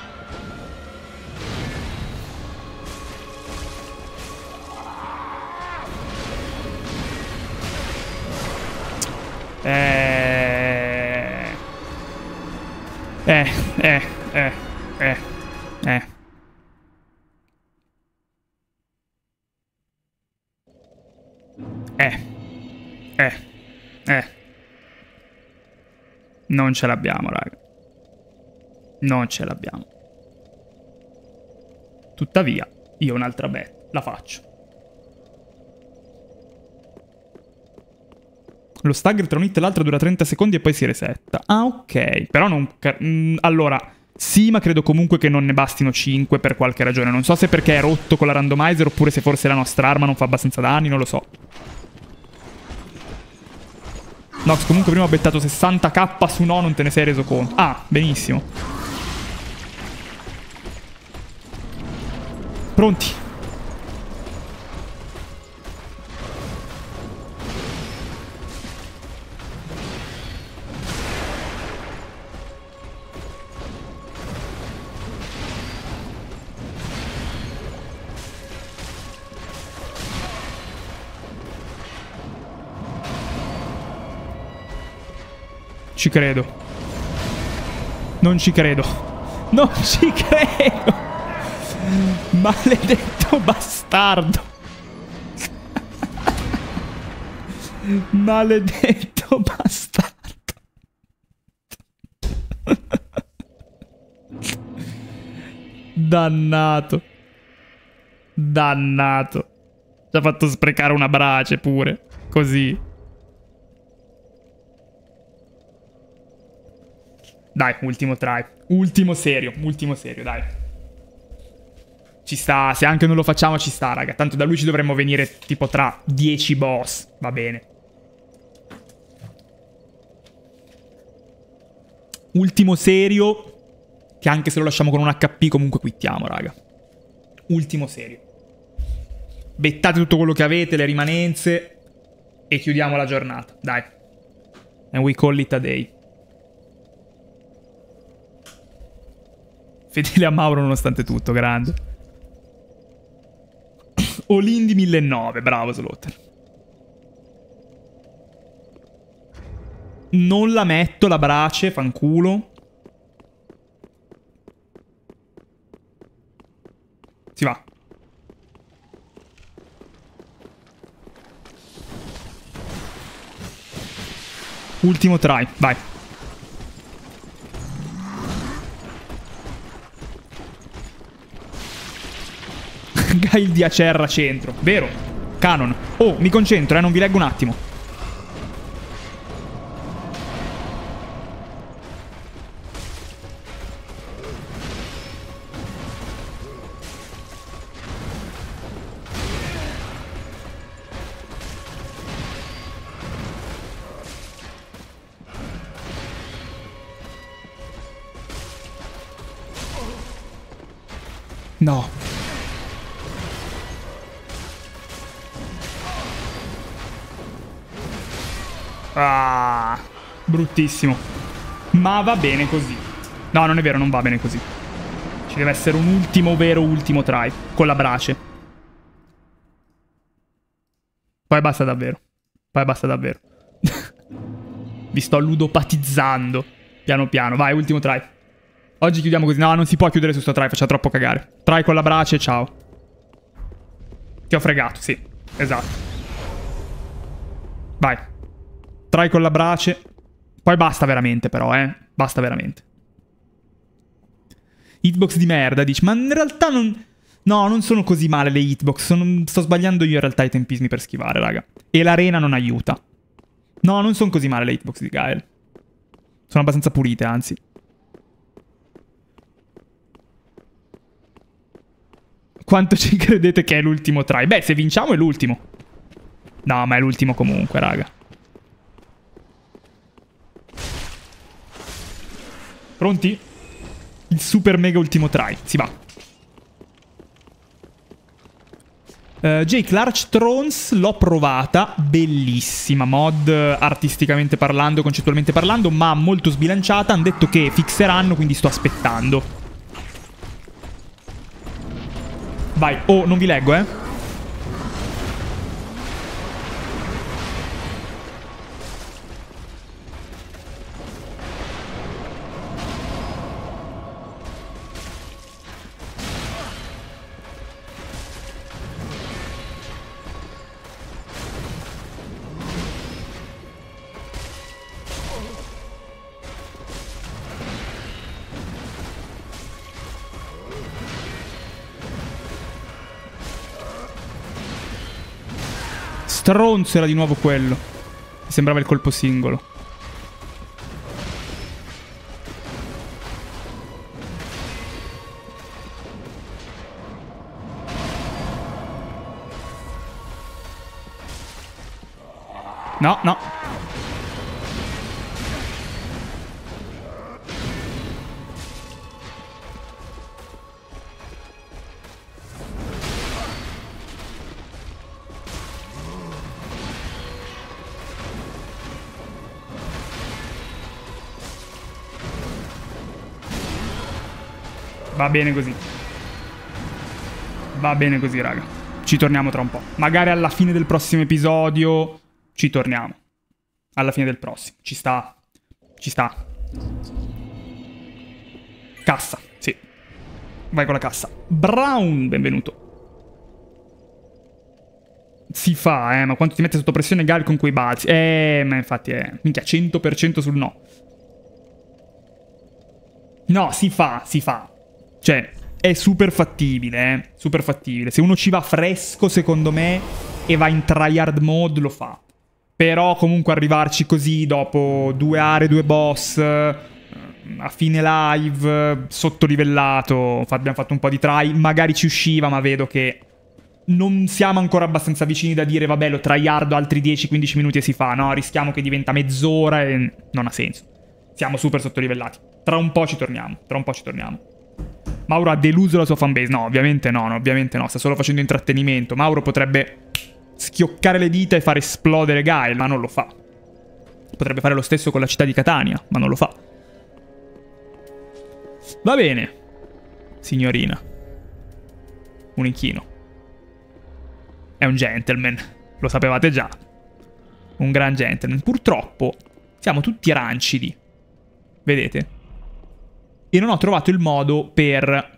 Eh... Eh, eh, eh, eh, eh. Eh. Eh. Eh. Non ce l'abbiamo, raga. Non ce l'abbiamo. Tuttavia, io un'altra bet la faccio. Lo stagger tra un hit e l'altro dura trenta secondi e poi si resetta. Ah, ok. Però non... Mm, allora, Sì, ma credo comunque che non ne bastino cinque per qualche ragione. Non so se perché è rotto con la randomizer oppure se forse la nostra arma non fa abbastanza danni, non lo so. Nox, comunque prima ho bettato sessanta k su no, non te ne sei reso conto. Ah, benissimo. Pronti. Ci credo. Non ci credo. Non ci credo. Maledetto bastardo. Maledetto bastardo. Dannato. Dannato. Ci ha fatto sprecare una brace pure. Così. Dai, ultimo try. Ultimo serio, ultimo serio, dai. Ci sta, se anche non lo facciamo ci sta, raga. Tanto da lui ci dovremmo venire tipo tra dieci boss. Va bene. Ultimo serio. Che anche se lo lasciamo con un H P comunque quittiamo, raga. Ultimo serio. Bettate tutto quello che avete, le rimanenze. E chiudiamo la giornata, dai. And we call it a day. Fedele a Mauro nonostante tutto, grande. All-in di millenovecento, bravo Slaughter. Non la metto la brace, fanculo. Si va. Ultimo try, vai. Gail di Acerra centro, vero? Canon. Oh, mi concentro, eh, non vi leggo un attimo. No. Ah, bruttissimo. Ma va bene così. No, non è vero, non va bene così. Ci deve essere un ultimo vero ultimo try. Con la brace. Poi basta davvero. Poi basta davvero. Vi sto ludopatizzando. Piano piano. Vai, ultimo try. Oggi chiudiamo così. No, non si può chiudere su sto try. Faccia troppo cagare. Try con la brace, ciao. Ti ho fregato, sì. Esatto. Vai. Try con la brace. Poi basta veramente però, eh. Basta veramente. Hitbox di merda, dici. Ma in realtà non... No, non sono così male le hitbox. Sono... Sto sbagliando io in realtà i tempismi per schivare, raga. E l'arena non aiuta. No, non sono così male le hitbox di Gael. Sono abbastanza pulite, anzi. Quanto ci credete che è l'ultimo try? Beh, se vinciamo è l'ultimo. No, ma è l'ultimo comunque, raga. Pronti? Il super mega ultimo try. Si va. Uh, Jake, l'Arch Thrones l'ho provata. Bellissima. Mod artisticamente parlando, concettualmente parlando, ma molto sbilanciata. Hanno detto che fixeranno, quindi sto aspettando. Vai. Oh, non vi leggo, eh. Stronzo era di nuovo quello. Mi sembrava il colpo singolo. No, no. Va bene così. Va bene così, raga. Ci torniamo tra un po'. Magari alla fine del prossimo episodio ci torniamo. Alla fine del prossimo. Ci sta. Ci sta. Cassa, sì. Vai con la cassa. Brown, benvenuto. Si fa, eh, ma quanto ti mette sotto pressione Gal con quei balzi? Eh, ma infatti è... minchia, cento per cento sul no. No, si fa, si fa. Cioè, è super fattibile, eh. Super fattibile. Se uno ci va fresco, secondo me, e va in tryhard mode, lo fa. Però comunque arrivarci così, dopo due aree, due boss, a fine live, sottolivellato, abbiamo fatto un po' di try, magari ci usciva, ma vedo che non siamo ancora abbastanza vicini da dire, vabbè, lo tryhardo altri dieci quindici minuti e si fa, no? Rischiamo che diventa mezz'ora e non ha senso. Siamo super sottolivellati. Tra un po' ci torniamo, tra un po' ci torniamo. Mauro ha deluso la sua fanbase. No, ovviamente no, no, ovviamente no. Sta solo facendo intrattenimento. Mauro potrebbe schioccare le dita e far esplodere Gael, ma non lo fa. Potrebbe fare lo stesso con la città di Catania, ma non lo fa. Va bene, signorina. Un inchino. È un gentleman. Lo sapevate già. Un gran gentleman. Purtroppo siamo tutti rancidi. Vedete? E non ho trovato il modo per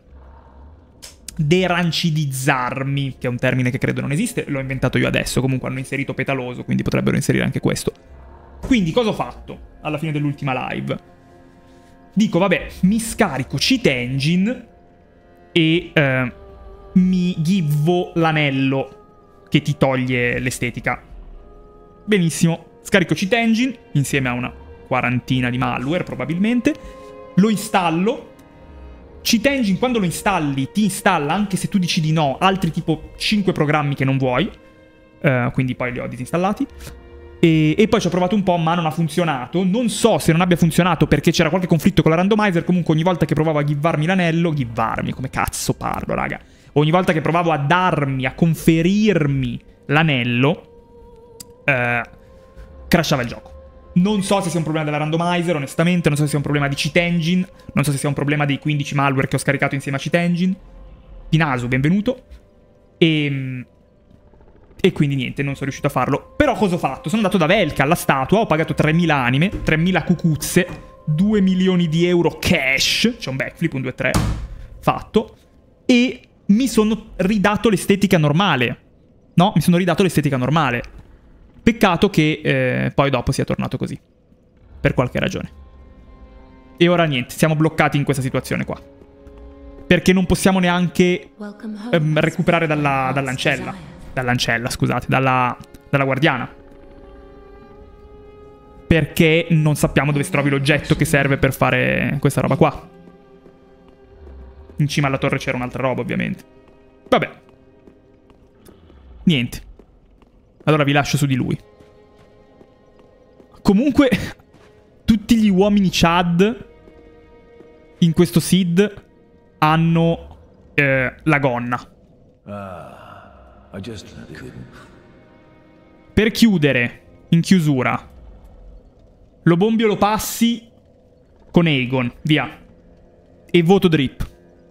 derancidizzarmi, che è un termine che credo non esiste, l'ho inventato io adesso, comunque hanno inserito petaloso, quindi potrebbero inserire anche questo. Quindi cosa ho fatto alla fine dell'ultima live? Dico, vabbè, mi scarico Cheat Engine e eh, mi givvo l'anello che ti toglie l'estetica. Benissimo, scarico Cheat Engine insieme a una quarantina di malware probabilmente. Lo installo. Cheat Engine, quando lo installi, ti installa, anche se tu dici di no, altri tipo cinque programmi che non vuoi. Uh, quindi poi li ho disinstallati. E, e poi ci ho provato un po', ma non ha funzionato. Non so se non abbia funzionato perché c'era qualche conflitto con la randomizer. Comunque ogni volta che provavo a givarmi l'anello, givarmi, come cazzo parlo, raga. Ogni volta che provavo a darmi, a conferirmi l'anello, uh, crashava il gioco. Non so se sia un problema della randomizer, onestamente, non so se sia un problema di Cheat Engine, non so se sia un problema dei quindici malware che ho scaricato insieme a Cheat Engine. Pinasu, benvenuto. E... e quindi niente, non sono riuscito a farlo. Però cosa ho fatto? Sono andato da Velka alla statua, ho pagato tremila anime, tremila cucuzze, due milioni di euro cash, c'è un backflip, un due tre, fatto, e mi sono ridato l'estetica normale. No, mi sono ridato l'estetica normale. Peccato che eh, poi dopo sia tornato così. Per qualche ragione. E ora niente, siamo bloccati in questa situazione qua. Perché non possiamo neanche ehm, recuperare dalla, dall'ancella. Dall'ancella, scusate, dalla, dalla guardiana. Perché non sappiamo dove si trovi l'oggetto che serve per fare questa roba qua. In cima alla torre c'era un'altra roba, ovviamente. Vabbè. Niente. Allora vi lascio su di lui. Comunque, tutti gli uomini Chad in questo S I D hanno eh, la gonna. Per chiudere, in chiusura, lo bombio lo passi con Aegon, via. E voto drip.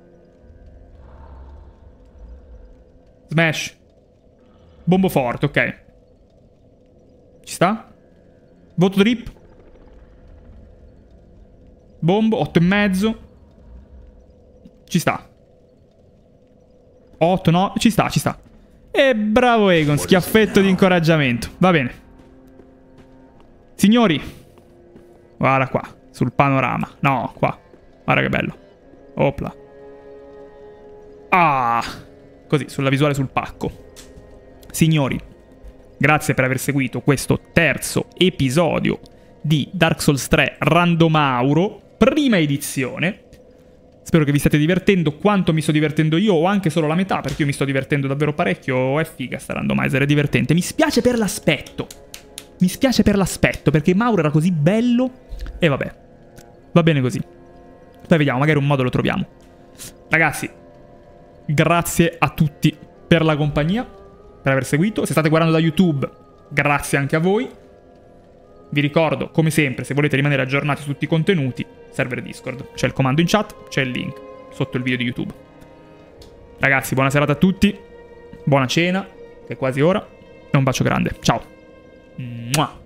Smash. Bombo forte, ok. Ci sta? Voto drip. Bombo, otto e mezzo. Ci sta. otto, no, ci sta, ci sta. E bravo Aegon, schiaffetto di incoraggiamento. Va bene. Signori. Guarda qua, sul panorama. No, qua. Guarda che bello. Opla. Ah. Così, sulla visuale sul pacco. Signori, grazie per aver seguito questo terzo episodio di Dark Souls tre Randomauro, prima edizione. Spero che vi stiate divertendo quanto mi sto divertendo io, o anche solo la metà, perché io mi sto divertendo davvero parecchio. È figa sta randomizer, è divertente. Mi spiace per l'aspetto. Mi spiace per l'aspetto, perché Mauro era così bello. E vabbè, va bene così. Poi vediamo, magari un modo lo troviamo. Ragazzi, grazie a tutti per la compagnia, per aver seguito. Se state guardando da YouTube, grazie anche a voi. Vi ricordo, come sempre, se volete rimanere aggiornati su tutti i contenuti, server Discord. C'è il comando in chat, c'è il link sotto il video di YouTube. Ragazzi, buona serata a tutti. Buona cena, che è quasi ora. E un bacio grande. Ciao. Mua.